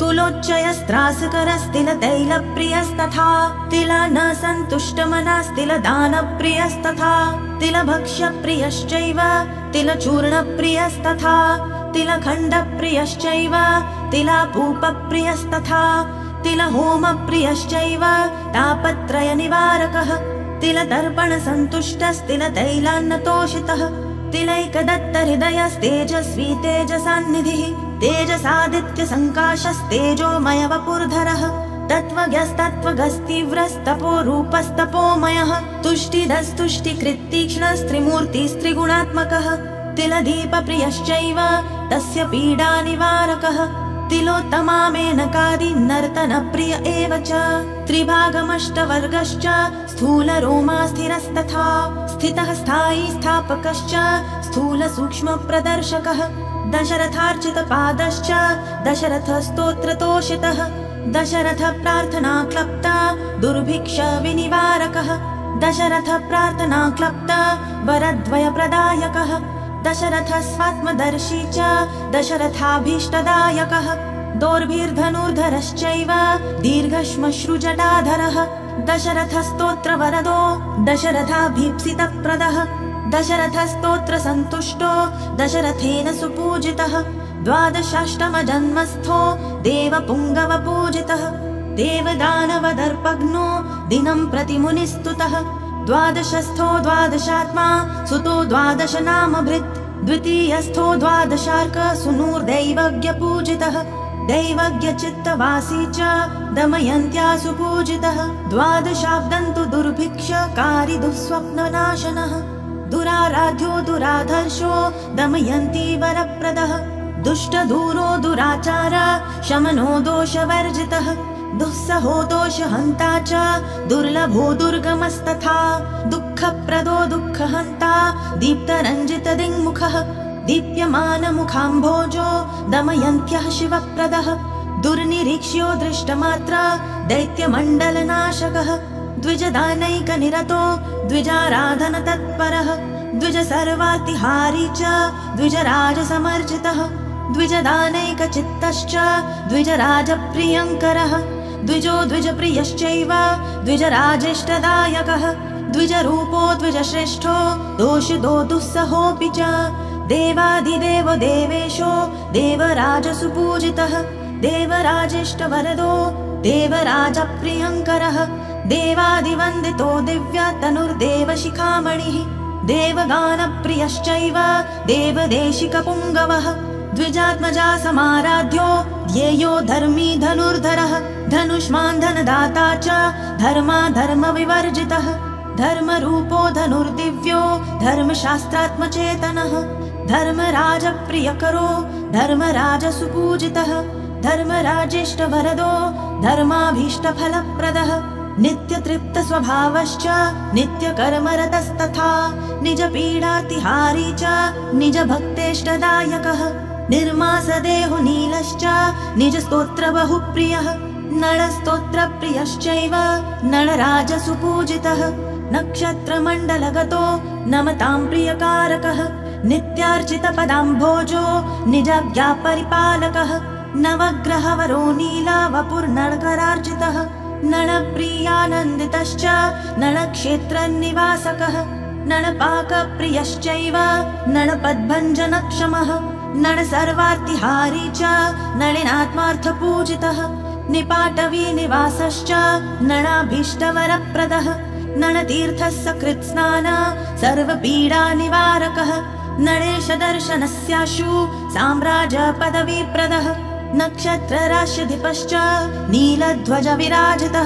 तुलोच्चयस्त्रासकरस्तिलतैलप्रियस्तथा तिला न सन्तुष्टमनास्तिलदानप्रियस्तथा तिलभक्ष्यप्रियश्चैव तिलचूर्णप्रियस्तथा तिलखण्डप्रियश्चैव तिलापूपप्रियस्तथा तिलहोमप्रियश्चैव तापत्रयनिवारकः तिलतर्पणसन्तुष्टस्तिलतैलान्नतोषितः तिलैकदत्तहृदयस्तेजस्वी तेजसान्निधिः तेजसादित्यसङ्काशस्तेजोमयवपुर्धरः तत्त्वज्ञस्तत्त्वगस्तीव्रस्तपोरूपस्तपोमयः तुष्टिदस्तुष्टिकृत्तीक्ष्णस्त्रिमूर्तिस्त्रिगुणात्मकः तिलदीपप्रियश्चैव तस्य पीडानिवारकः तिलोत्तमामेनकादिनर्तनप्रिय एव च त्रिभागमष्टवर्गश्च स्थूलरोमा स्थिरस्तथा स्थितः स्थायी स्थापकश्च स्थूलसूक्ष्मप्रदर्शकः दशरथार्चितपादश्च दशरथस्तोत्रतोषितः दशरथप्रार्थनाक्लप्ता दुर्भिक्षविनिवारकः दशरथप्रार्थनाक्लप्ता वरद्वयप्रदायकः दशरथस्वात्मदर्शी च दशरथाभीष्टदायकः दोर्भिर्धनुर्धरश्चैव दीर्घश्मश्रुजटाधरः दशरथस्तोत्रवरदो दशरथाभीप्सितप्रदः दशरथस्तोत्रसन्तुष्टो दशरथेन सुपूजितः द्वादशाष्टमजन्मस्थो देवपुङ्गवपूजितः देवदानवदर्पघ्नो दिनं प्रतिमुनिस्तुतः द्वादशस्थो द्वादशात्मा सुतो द्वादश नामभृत् द्वितीयस्थो द्वादशार्क सुनूर्दैवज्ञपूजितः दैवज्ञचित्तवासी च दमयन्त्या सुपूजितः द्वादशाब्दन्तु दुर्भिक्षकारी दुःस्वप्ननाशनः दुराराध्यो दुराधर्षो दमयन्ती वरप्रदः दुष्टदूरो दुराचार शमनो दोषवर्जितः दुःसहो दोषहन्ता च दुर्लभो दुर्गमस्तथा दुःखप्रदो दुःखहन्ता दीप्तरञ्जितदिङ्मुखः दीप्यमानमुखाम्भोजो दमयन्त्यः शिवप्रदः दुर्निरीक्ष्यो दृष्टमात्र दैत्यमण्डलनाशकः द्विजदानैकनिरतो द्विजाराधनतत्परः द्विजसर्वातिहारी च द्विजराजसमर्जितः द्विजदानैकचित्तश्च द्विजराजप्रियङ्करः द्विजो द्विजप्रियश्चैव द्विजराजेष्टदायकः द्विजरूपो द्विजश्रेष्ठो दोषितो दुस्सहोऽपि च देवादिदेवो देवेशो देवराजसुपूजितः देवराजेष्टवरदो देवराजप्रियङ्करः देवादिवन्दितो दिव्यतनुर्देवशिखामणिः देवगानप्रियश्चैव देवदेशिकपुङ्गवः द्विजात्मजा समाराध्यो ध्येयो धर्मी धनुर्धरः धनुष्मान् धनदाता च धर्मा धर्मविवर्जितः धर्मरूपो धनुर्दिव्यो धर्मशास्त्रात्मचेतनः धर्मराजप्रियकरो धर्मराजसुपूजितः धर्मराजेष्टवरदो धर्माभीष्टफलप्रदः नित्यतृप्तस्वभावश्च नित्यकर्मरतस्तथा निजपीडातिहारी च निजभक्तेष्टदायकः निर्मासदेहो नीलश्च निजस्तोत्रबहुप्रियः नळस्तोत्रप्रियश्चैव नळराजसुपूजितः नक्षत्रमण्डलगतो नमतां प्रियकारकः नित्यार्चितपदाम्भोजो निजाज्ञापरिपालकः नवग्रहवरो नीलावपुर्नळकरार्चितः नळप्रियानन्दितश्च नळक्षेत्रनिवासकः नळपाकप्रियश्चैव नळपद्भञ्जनक्षमः नळसर्वार्तिहारी च नळिनात्मार्थपूजितः निपाटवीनिवासश्च नळाभीष्टवरप्रदः नळतीर्थः सकृत्स्नान सर्वपीडानिवारकः नळेशदर्शनस्याशु साम्राज्यपदवीप्रदः नक्षत्रराश्यधिपश्च नीलध्वजविराजितः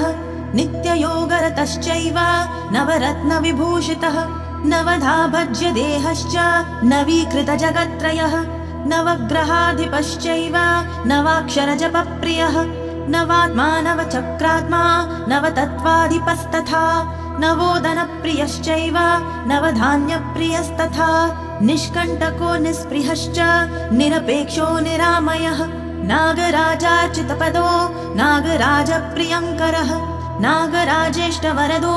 नित्ययोगरतश्चैव नवरत्नविभूषितः नवधा भज्यदेहश्च नवीकृतजगत्त्रयः नवग्रहाधिपश्चैव नवाक्षरजपप्रियः नवात्मा नवचक्रात्मा नवतत्त्वाधिपस्तथा नवोदनप्रियश्चैव नवधान्यप्रियस्तथा निष्कण्टको निःस्पृहश्च निरपेक्षो निरामयः नागराजार्चितपदो नागराजप्रियङ्करः नागराजेष्टवरदो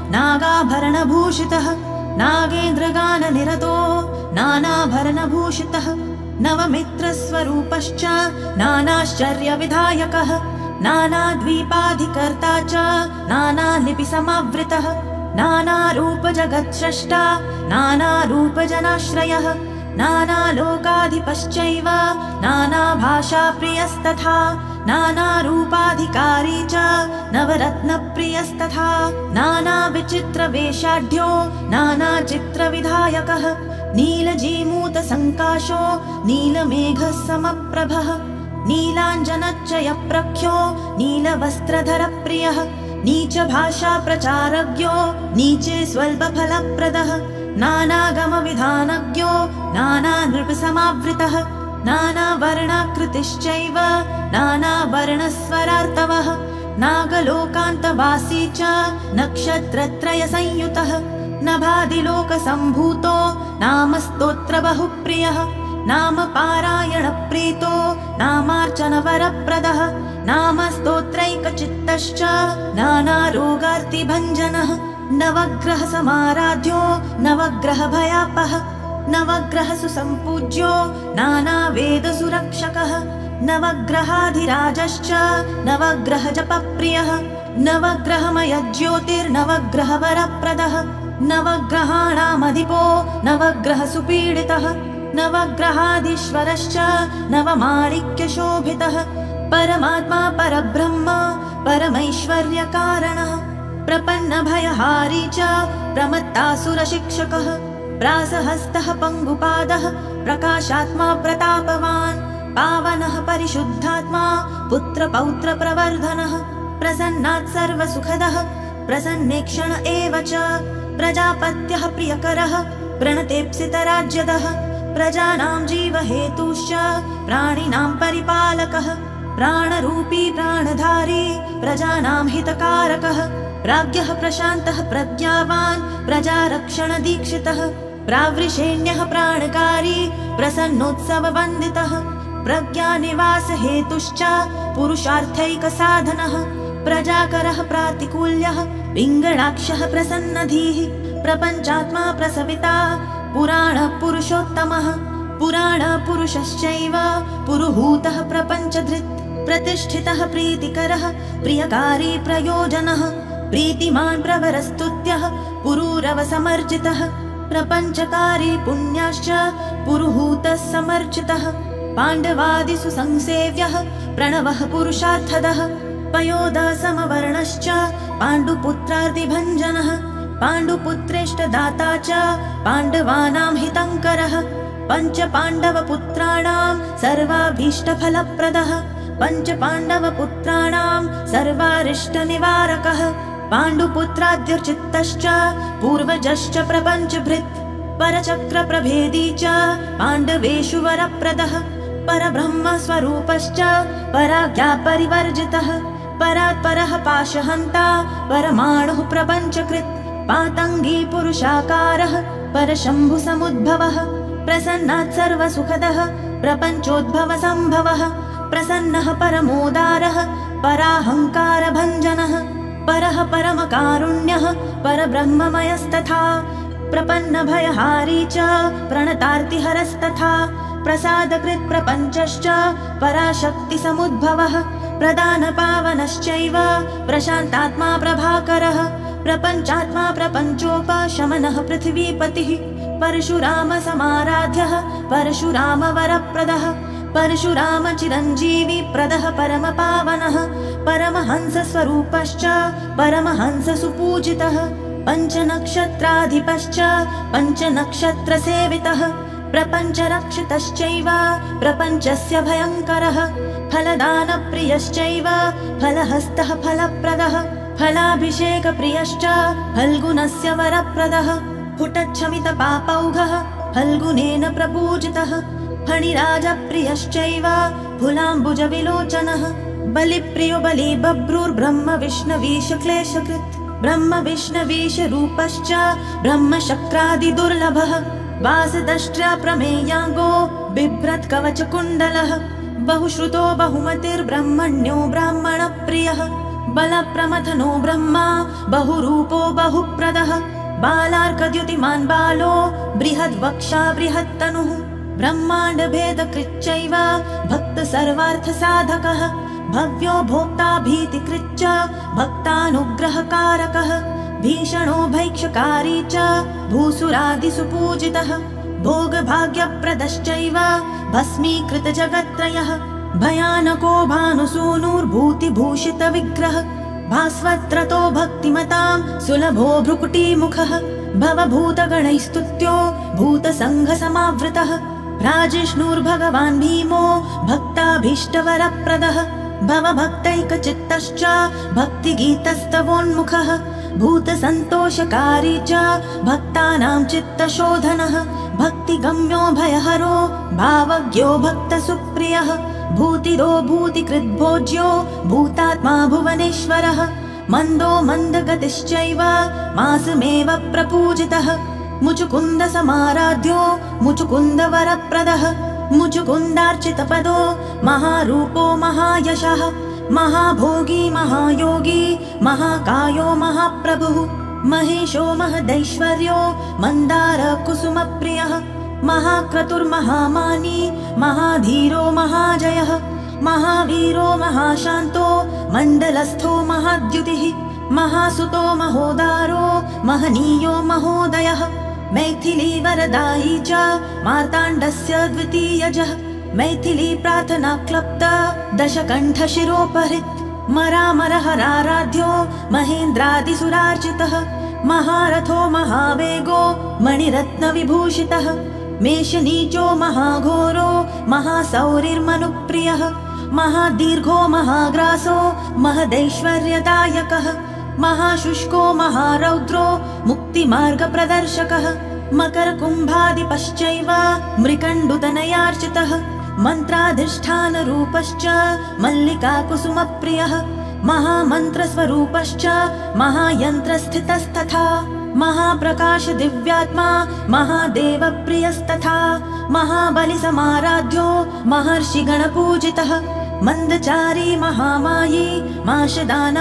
नागाभरणभूषितः नागेन्द्रगाननिरतो नानाभरणभूषितः नवमित्रस्वरूपश्च नानाश्चर्यविधायकः नानाद्वीपाधिकर्ता च नानालिपिसमावृतः नानारूपजगत्स्रष्टा नानारूपजनाश्रयः नानालोकाधिपश्चैव नानाभाषाप्रियस्तथा नानारूपाधिकारी च नवरत्नप्रियस्तथा नानाविचित्रवेषाढ्यो नानाचित्रविधायकः नीलजीमूतसङ्काशो नीलमेघसमप्रभः नीलाञ्जनच्चयप्रख्यो नीलवस्त्रधरप्रियः नीचभाषाप्रचारज्ञो नीचे स्वल्पफलप्रदः नानागमविधानज्ञो नानानृपसमावृतः नानावर्णाकृतिश्चैव नानावर्णस्वरार्तवः नागलोकान्तवासी च नक्षत्रत्रयसंयुतः नभादिलोकसम्भूतो नामस्तोत्रबहुप्रियः नामपारायणप्रीतो नामार्चनवरप्रदः नामस्तोत्रैकचित्तश्च नानारोगार्तिभञ्जनः नवग्रहसमाराध्यो नवग्रहभयापः नवग्रहसुसम्पूज्यो नानावेदसुरक्षकः नवग्रहाधिराजश्च नवग्रहजपप्रियः नवग्रहमयज्योतिर्नवग्रहवरप्रदः नवग्रहाणामधिपो नवग्रहसुपीडितः नवग्रहाधीश्वरश्च नवमाणिक्यशोभितः परमात्मा परब्रह्म परमैश्वर्यकारणः प्रपन्नभयहारी च प्रमत्तासुरशिक्षकः प्रासहस्तः पङ्गुपादः प्रकाशात्मा प्रतापवान् पावनः परिशुद्धात्मा पुत्रपौत्रप्रवर्धनः प्रसन्नात् सर्वसुखदः प्रसन्नेक्षण एव च प्रजापत्यः प्रियकरः प्रणतेप्सितराज्यदः प्रजानां जीवहेतुश्च प्राणिनां परिपालकः प्राणरूपी प्राणधारी प्रजानां हितकारकः प्राज्ञः प्रशान्तः प्रज्ञावान् प्रजारक्षणदीक्षितः प्रावृषेण्यः प्राणकारी प्रसन्नोत्सववन्दितः प्रज्ञानिवासहेतुश्च पुरुषार्थैकसाधनः प्रजाकरः प्रातिकूल्यः पिङ्गळाक्षः प्रसन्नधीः प्रपञ्चात्मा प्रसविता पुराणपुरुषोत्तमः पुराणपुरुषश्चैव पुरुहूतः प्रपञ्चधृत् प्रतिष्ठितः प्रीतिकरः प्रियकारी प्रयोजनः प्रीतिमान् प्रवरस्तुत्यः पुरूरवसमर्जितः प्रपञ्चकारी पुण्याश्च पुरुहूतः समर्चितः पाण्डवादिषु संसेव्यः प्रणवः पुरुषार्थदः पयोदसमवर्णश्च पाण्डुपुत्रार्तिभञ्जनः पाण्डुपुत्रेष्टदाता च पाण्डवानां हितङ्करः पञ्च पाण्डवपुत्राणां सर्वाभीष्टफलप्रदः पञ्च पाण्डवपुत्राणां सर्वारिष्टनिवारकः पाण्डुपुत्राद्यर्चित्तश्च पूर्वजश्च प्रपञ्चभृत् परचक्रप्रभेदी च पाण्डवेषु वरप्रदः परब्रह्मस्वरूपश्च पराज्ञापरिवर्जितः परात्परः पाशहन्ता परमाणुः प्रपञ्चकृत् पातङ्गी पुरुषाकारः परशम्भुसमुद्भवः प्रसन्नात् सर्वसुखदः प्रपञ्चोद्भवसम्भवः प्रसन्नः परमोदारः पराहङ्कारभञ्जनः परः परमकारुण्यः परब्रह्ममयस्तथा प्रपन्नभयहारी च प्रणतार्तिहरस्तथा प्रसादकृत् प्रपञ्चश्च पराशक्तिसमुद्भवः प्रदानपावनश्चैव प्रशान्तात्मा प्रभाकरः प्रपञ्चात्मा प्रपञ्चोपशमनः पृथिवीपतिः परशुरामसमाराध्यः परशुरामवरप्रदः परशुरामचिरञ्जीविप्रदः परमपावनः परमहंसस्वरूपश्च परमहंससुपूजितः पञ्चनक्षत्राधिपश्च पञ्चनक्षत्रसेवितः प्रपञ्चरक्षितश्चैव प्रपञ्चस्य भयङ्करः फलदानप्रियश्चैव फलहस्तः फलप्रदः फलाभिषेकप्रियश्च फल्गुनस्य वरप्रदः हुटच्छमितपापौघः फल्गुनेन प्रपूजितः फणिराजप्रियश्चैव फुलाम्बुजविलोचनः बलिप्रियो बलिबभ्रुर्ब्रह्मविष्णवीशक्लेशकृत् ब्रह्मविष्णवीशरूपश्च ब्रह्मशक्रादिदुर्लभः वासदष्ट्रा प्रमेयाङ्गो बिभ्रत्कवचकुण्डलः बहुश्रुतो बहुमतिर्ब्रह्मण्यो ब्राह्मणप्रियः बलप्रमथनो ब्रह्मा बहुरूपो बहुप्रदः बालार्कद्युतिमान् बालो बृहद्वक्षा बृहत्तनुः ब्रह्माण्डभेदकृच्चैव भक्तसर्वार्थसाधकः भव्यो भोक्ता भीतिकृच्च भक्तानुग्रहकारकः भीषणो भैक्षकारी च भूसुरादिषु पूजितः भोगभाग्यप्रदश्चैव भस्मीकृतजगत्त्रयः भयानको भानुसूनुर्भूतिभूषितविग्रह भास्वत्रतो भक्तिमतां सुलभो भ्रुकुटीमुखः भवभूतगणैस्तुत्यो भूतसङ्घसमावृतः राजिष्णुर्भगवान् भीमो भक्ताभीष्टवरप्रदः भवभक्तैकचित्तश्च भक्तिगीतस्तवोन्मुखः भूतसन्तोषकारी च भक्तानां चित्तशोधनः भक्तिगम्यो भयहरो भावज्ञो भक्तसुप्रियः भूतिरो भूतिकृद्भोज्यो भूतात्मा भुवनेश्वरः मन्दो मन्दगतिश्चैव मासमेव प्रपूजितः मुचुकुन्दसमाराध्यो मुचुकुन्दवरप्रदः मुचुकुन्दार्चितपदो महारूपो महायशः महाभोगी महायोगी महाकायो महाप्रभुः महेशो महदैश्वर्यो मन्दारकुसुमप्रियः महाक्रतुर्महामानी महाधीरो महाजयः महावीरो महाशान्तो मण्डलस्थो महाद्युतिः महासुतो महोदारो महनीयो महोदयः मैथिलीवरदायी च मार्ताण्डस्य द्वितीयजः मैथिली प्रार्थना क्लप्ता दशकण्ठशिरोपहृत् मरामरहराराध्यो महेन्द्रादिसुरार्चितः महारथो महावेगो मणिरत्नविभूषितः मेषनीचो महाघोरो महासौरिर्मनुप्रियः महादीर्घो महाग्रासो महदैश्वर्यदायकः महाशुष्को महारौद्रो मुक्तिमार्गप्रदर्शकः मकरकुम्भादिपश्चैव मृकण्डुतनयार्चितः मन्त्राधिष्ठानरूपश्च मल्लिकाकुसुमप्रियः महामन्त्रस्वरूपश्च महायन्त्रस्थितस्तथा महाप्रकाशदिव्यात्मा महादेवप्रियस्तथा महाबलिसमाराध्यो महर्षिगणपूजितः मन्दचारी महामायी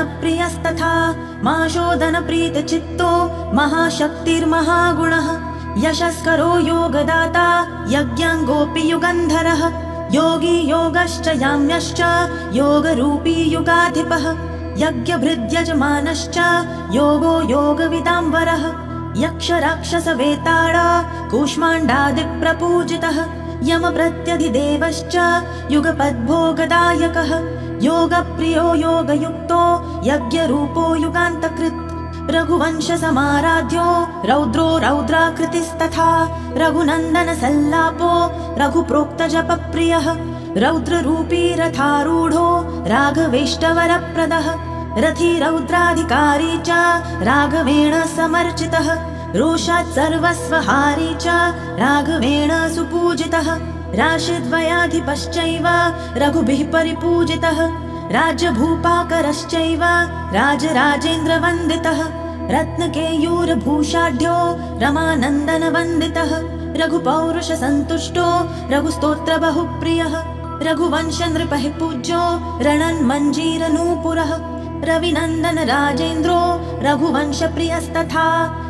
माशदानप्रियस्तथा माशोदनप्रीतचित्तो महाशक्तिर्महागुणः यशस्करो योगदाता यज्ञाङ्गोऽपि युगन्धरः योगी योगश्च याम्यश्च योगरूपी युगाधिपः यज्ञभृद्यजमानश्च योगो योगविदाम्बरः यक्षराक्षसवेताळ कूष्माण्डादिप्रपूजितः यमप्रत्यधिदेवश्च युगपद्भोगदायकः योगप्रियो योगयुक्तो यज्ञरूपो युगान्तकृत् रघुवंशसमाराध्यो रौद्रो रौद्राकृतिस्तथा रघुनन्दनसल्लापो रघुप्रोक्तजपप्रियः रौद्ररूपी रथारूढो राघवेष्टवरप्रदः रथी रौद्राधिकारी च राघवेण समर्चितः रोषात् सर्वस्वहारी च राघवेण सुपूजितः राशिद्वयाधिपश्चैव रघुभिः परिपूजितः राज्यभूपाकरश्चैव राजराजेन्द्रवन्दितः रत्नकेयूरभूषाढ्यो रमानन्दनवन्दितः रघुपौरुषसन्तुष्टो रघुस्तोत्रबहुप्रियः रघुवंशनृपः पूज्यो रणन्मञ्जीरनूपुरः रविनन्दन राजेन्द्रो रघुवंशप्रियस्तथा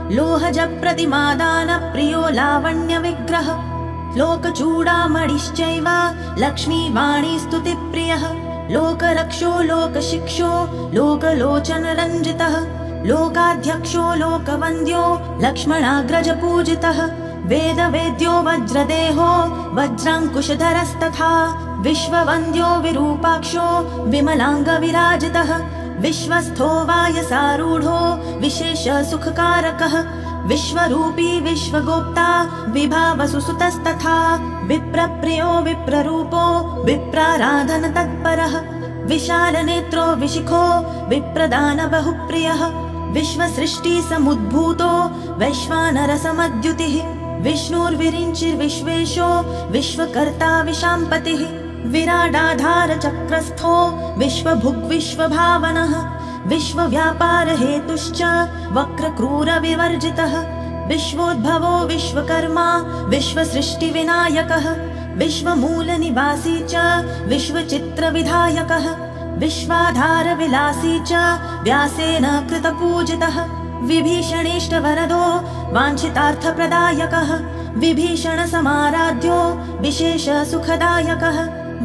लोहजप्रतिमादानप्रियो लावण्यविग्रह लोकचूडामणिश्चैव लक्ष्मीवाणीस्तुतिप्रियः लोकरक्षो लोकशिक्षो लोकलोचनरञ्जितः लोकाध्यक्षो लोकवन्द्यो लक्ष्मणाग्रजपूजितः वेदवेद्यो वज्रदेहो वज्राङ्कुशधरस्तथा विश्ववन्द्यो विरूपाक्षो विमलाङ्गविराजितः विश्वस्थो वायसारूढो विशेषसुखकारकः विश्वरूपी विश्वगोप्ता विभावसुसुतस्तथा विप्रप्रियो विप्ररूपो विप्राराधनतत्परः विशालनेत्रो विशिखो विप्रदानबहुप्रियः विश्वसृष्टिसमुद्भूतो वैश्वानरसमद्युतिः विष्णुर्विरिञ्चिर्विश्वेशो विश्वकर्ता विशाम्पतिः विराडाधारचक्रस्थो विश्वभुग्विश्वभावनः विश्वव्यापारहेतुश्च वक्रक्रूरविवर्जितः विश्वोद्भवो विश्वकर्मा विश्वसृष्टिविनायकः विश्वमूलनिवासी च विश्वचित्रविधायकः विश्वाधारविलासी च व्यासेन कृतपूजितः विभीषणेष्टवरदो वाञ्छितार्थप्रदायकः विभीषणसमाराध्यो विशेषसुखदायकः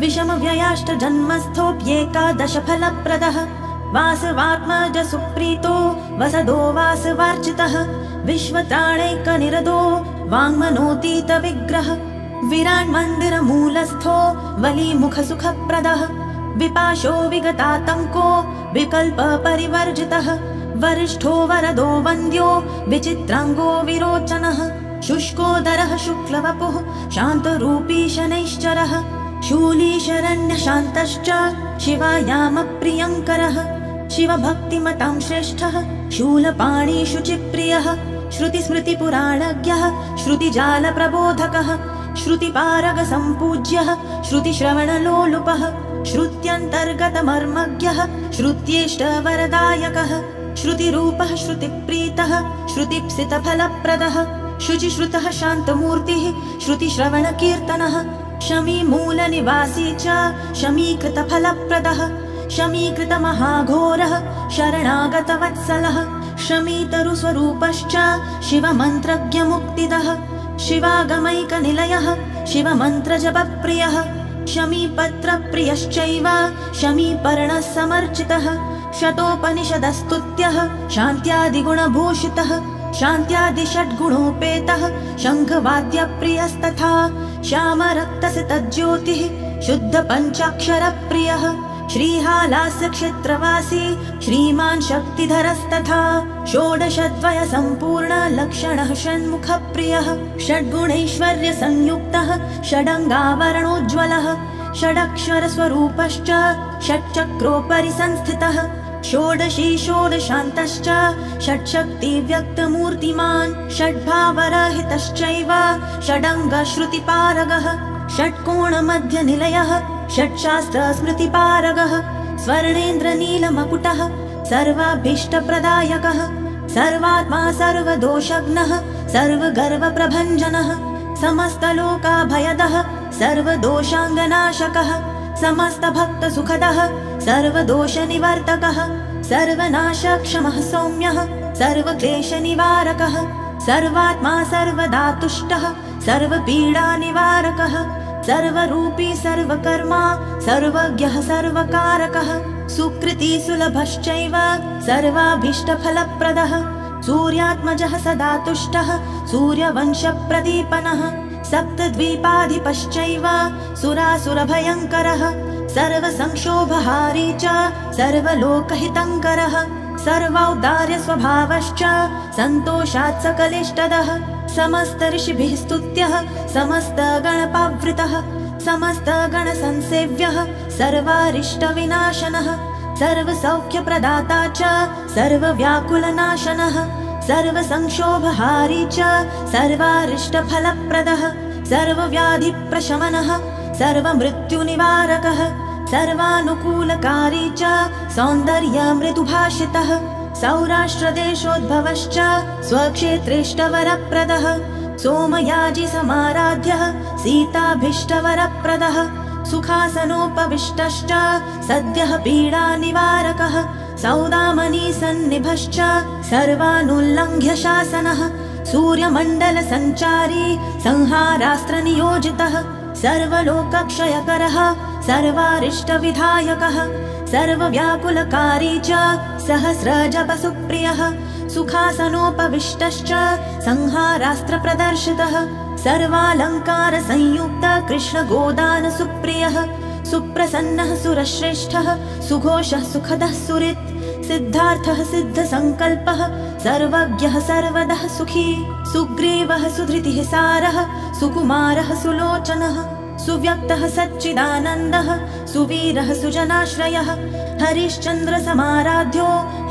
विषमव्ययाष्टजन्मस्थोऽप्येकादशफलप्रदः वासवात्मजसुप्रीतो वसदो वासवार्चितः विश्वत्राणैकनिरदो वाङ्मनोतीतविग्रह विराट्मन्दिरमूलस्थो वलीमुखसुखप्रदः विपाशो विगतातङ्को विकल्पपरिवर्जितः वरिष्ठो वरदो वन्द्यो विचित्राङ्गो विरोचनः शुष्कोदरः शुक्लवपुः शान्तरूपी शनैश्चरः शूलीशरण्यशान्तश्च शिवायामप्रियङ्करः शिवभक्तिमतां श्रेष्ठः शूलपाणी शुचिप्रियः श्रुतिस्मृतिपुराणज्ञः श्रुतिजालप्रबोधकः श्रुतिपारगसम्पूज्यः श्रुतिश्रवणलोलुपः श्रुत्यन्तर्गतमर्मज्ञः श्रुत्येष्टवरदायकः श्रुतिरूपः श्रुतिप्रीतः श्रुतिप्सितफलप्रदः शुचिश्रुतः शान्तमूर्तिः श्रुतिश्रवणकीर्तनः शमीमूलनिवासी च शमीकृतफलप्रदः शमीकृतमहाघोरः शरणागतवत्सलः शमीतरुस्वरूपश्च शिवमन्त्रज्ञमुक्तिदः शिवागमैकनिलयः शिवमन्त्रजपप्रियः शमीपत्रप्रियश्चैव शमीपर्णः समर्चितः शतोपनिषदस्तुत्यः शान्त्यादिगुणभूषितः शान्त्यादिषड्गुणोपेतः शङ्खवाद्यप्रियस्तथा श्यामरक्तसितज्योतिः शुद्धपञ्चाक्षरप्रियः श्रीहालास्यक्षेत्रवासी श्रीमान् शक्तिधरस्तथा षोडशद्वयसम्पूर्णलक्षणः षण्मुखप्रियः षड्गुणैश्वर्यसंयुक्तः षडङ्गावरणोज्ज्वलः षडक्षरस्वरूपश्च षट्चक्रोपरि संस्थितः षोडशी षोडशान्तश्च षट्शक्तिव्यक्तमूर्तिमान् षड्भावरहितश्चैव षडङ्गश्रुतिपारगः षट्कोणमध्यनिलयः षट्शास्त्रस्मृतिपारगः स्वर्णेन्द्रनीलमकुटः सर्वाभीष्टप्रदायकः सर्वात्मा सर्वदोषघ्नः सर्वगर्वप्रभञ्जनः समस्तलोकाभयदः सर्वदोषाङ्गनाशकः समस्तभक्तसुखदः सर्वदोषनिवर्तकः सर्वनाशक्षमः सौम्यः सर्वक्लेशनिवारकः सर्वात्मा सर्वदा तुष्टः सर्वपीडानिवारकः सर्वरूपी सर्वकर्मा सर्वज्ञः सर्वकारकः सुकृति सुलभश्चैव सर्वाभीष्टफलप्रदः सूर्यात्मजः सदा तुष्टः सूर्यवंशप्रदीपनः सप्तद्वीपाधिपश्चैव सुरासुरभयङ्करः सर्वसंक्षोभहारी च सर्वलोकहितङ्करः सर्वौदार्यस्वभावश्च सन्तोषात् सकलिष्टदः समस्तऋषिभिः स्तुत्यः समस्तगणपावृतः समस्तगणसंसेव्यः सर्वारिष्टविनाशनः सर्वसौख्यप्रदाता च सर्वव्याकुलनाशनः सर्वसंक्षोभहारी च सर्वारिष्टफलप्रदः सर्वव्याधिप्रशमनः सर्वमृत्युनिवारकः सर्वानुकूलकारी च सौन्दर्यमृदुभाषितः सौराष्ट्रदेशोद्भवश्च स्वक्षेत्रेष्टवरप्रदः सोमयाजिसमाराध्यः सीताभीष्टवरप्रदः सुखासनोपविष्टश्च सद्यः पीडानिवारकः सौदामनीसन्निभश्च सर्वानुल्लङ्घ्य शासनः सूर्यमण्डलसञ्चारी संहारास्त्रनियोजितः सर्वलोकक्षयकरः सर्वारिष्टविधायकः सर्वव्याकुलकारी च सहस्रजपसुप्रियः सुखासनोपविष्टश्च संहारास्त्रप्रदर्शितः सर्वालङ्कारसंयुक्त कृष्णगोदानसुप्रियः सुप्रसन्नः सुरश्रेष्ठः सुघोषः सुखदः सुहृत् सिद्धार्थः सिद्धसङ्कल्पः सर्वज्ञः सर्वदः सुखी सुग्रीवः सुधृतिः सारः सुकुमारः सुलोचनः सुव्यक्तः सच्चिदानन्दः सुवीरः सुजनाश्रयः हरिश्चन्द्रसमाराध्यो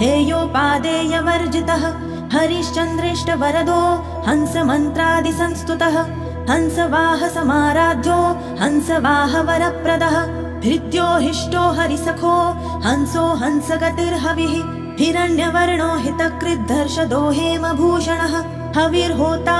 हेयोपादेयवर्जितः हरिश्चन्द्रेष्टवरदो हंसमन्त्रादिसंस्तुतः हंसवाहसमाराध्यो हंसवाहवरप्रदः हृद्यो हिष्टो हरिसखो हंसो हंसगतिर्हविः हिरण्यवर्णो हितकृद्धर्षदो हेमभूषणः हविर्होता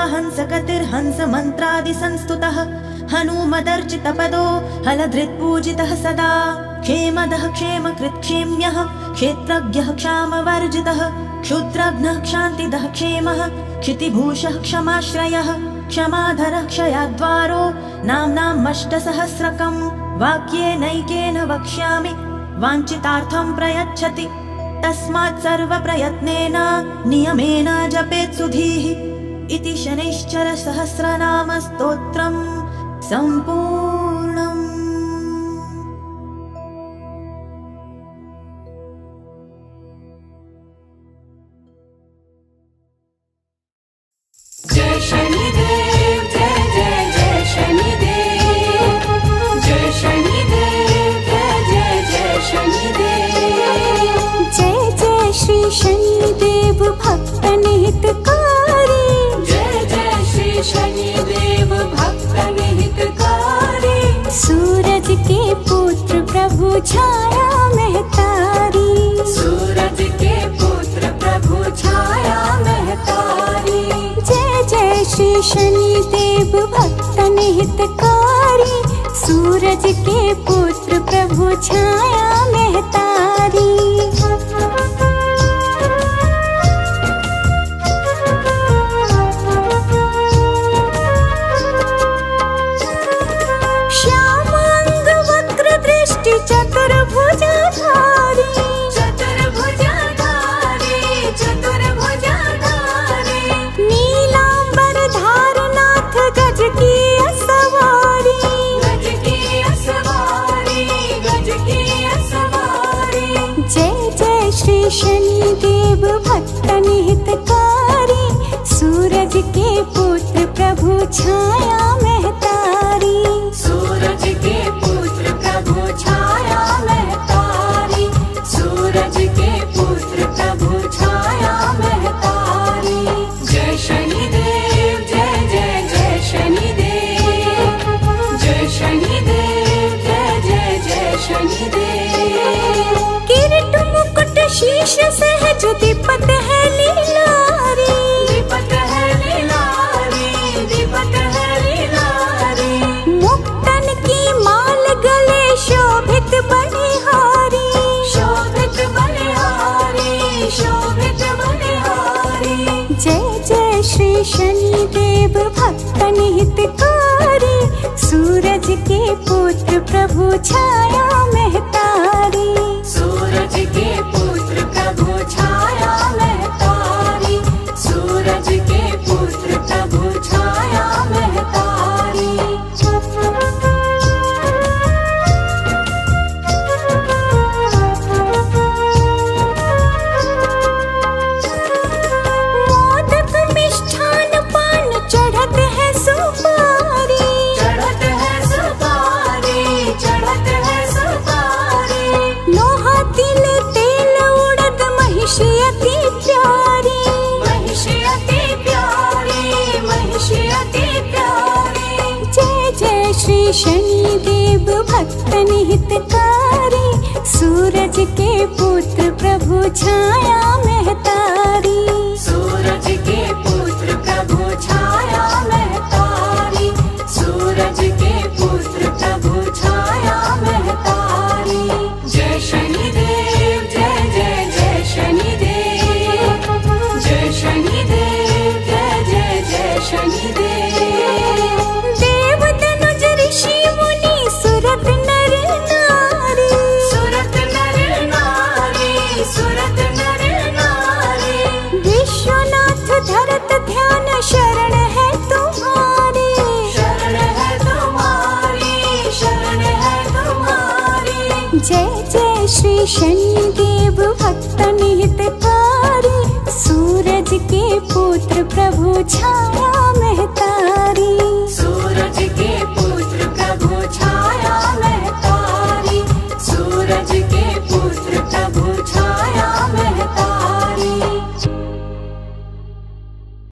हंसगतिर्हंसमन्त्रादिसंस्तुतः हनुमदर्चितपदो हलधृत्पूजितः सदा क्षेमदः क्षेमकृत्क्षेम्यः क्षेत्रज्ञः क्षामवर्जितः क्षुद्रघ्नः क्षान्तिदः क्षेमः क्षितिभूषः क्षमाश्रयः क्षमाधरः क्षयाद्वारो नाम्नामष्टसहस्रकम् वाक्येनैकेन वक्ष्यामि वाञ्छितार्थं प्रयच्छति तस्मात् सर्वप्रयत्नेन नियमेन जपेत् सुधीः इति शनैश्चर सहस्रनाम स्तोत्रम् सम्पूर्णम्। जय शनिदेव जय जय जय शनिदेव जय शनिदेव जय जय जय शनिदेव जय जय श्री शनिदेव भक्तन हितकारी जय जय श्री शनिदेव भक्तन हितकारी सूरज के पुत्र प्रभु छाया महतारी सूरज के पुत्र प्रभु छाया महतारी जय जय श्री शनिदेव भक्तन हितकारी सूरज के पुत्र प्रभु छाया महतारी श्यामांग वक्र दृष्टि चतुर्भुजाधारी चतुर्भुजाधारी चतुर्भुजाधारी नीलांबर धारनाथ गज की असवारी गज की असवारी गज की असवारी जय जय श्री शनिदेव भक्तन हितकारी सूरज के पुत्र प्रभु छाया महतारी सूरज के पुत्र प्रभु छाया महतारी सूरज के पुत्र प्रभु छाया महतारी जय शनिदेव जय जय जय शनिदेव जय शनिदेव जय जय जय शनिदेव किरीट मुकुट शीश सहज दीपत है लीलारी दीपक है लीलारी दीपक है लीलारी मुक्तन की माल गले शोभित बलिहारी शोभित बलिहारी शोभित बलिहारी जय जय श्री के पुत्र प्रभु छाया महतारी। सूरज के पुत्र प्रभु छाया महतारी, सूरज के पुत्र प्रभु छाया महतारी। मोदक मिष्ठान पान चढ़त है सुपारी, चढ़त है सुपारी, चढ़त है सुपारी। लोहा तिल तेल उड़द महिषी अति प्यारी, महिषी अति प्यारी, महिषी अति प्यारी। जय जय श्री शनि देव भक्त हितकारी, सूरज के पुत्र प्रभु छाया महतारी। सूरज के पुत्र प्रभु छाया महतारी, सूरज के पुत्र प्रभु छाया महतारी। जय शनिदेव जय जय जय शनिदेव, जय शनिदेव जय जय जय शनिदेव। देव तनुज ऋषि मुनि सुरत नर नारी, सुरत नर नारी, सुरत नर नारी। विश्वनाथ धरत ध्यान शरण है तुम्हारी। शरण है तुम्हारी, शरण है तुम्हारी। जय जय श्री शनि देव भक्त हितकारी, सूरज के पुत्र प्रभु छाया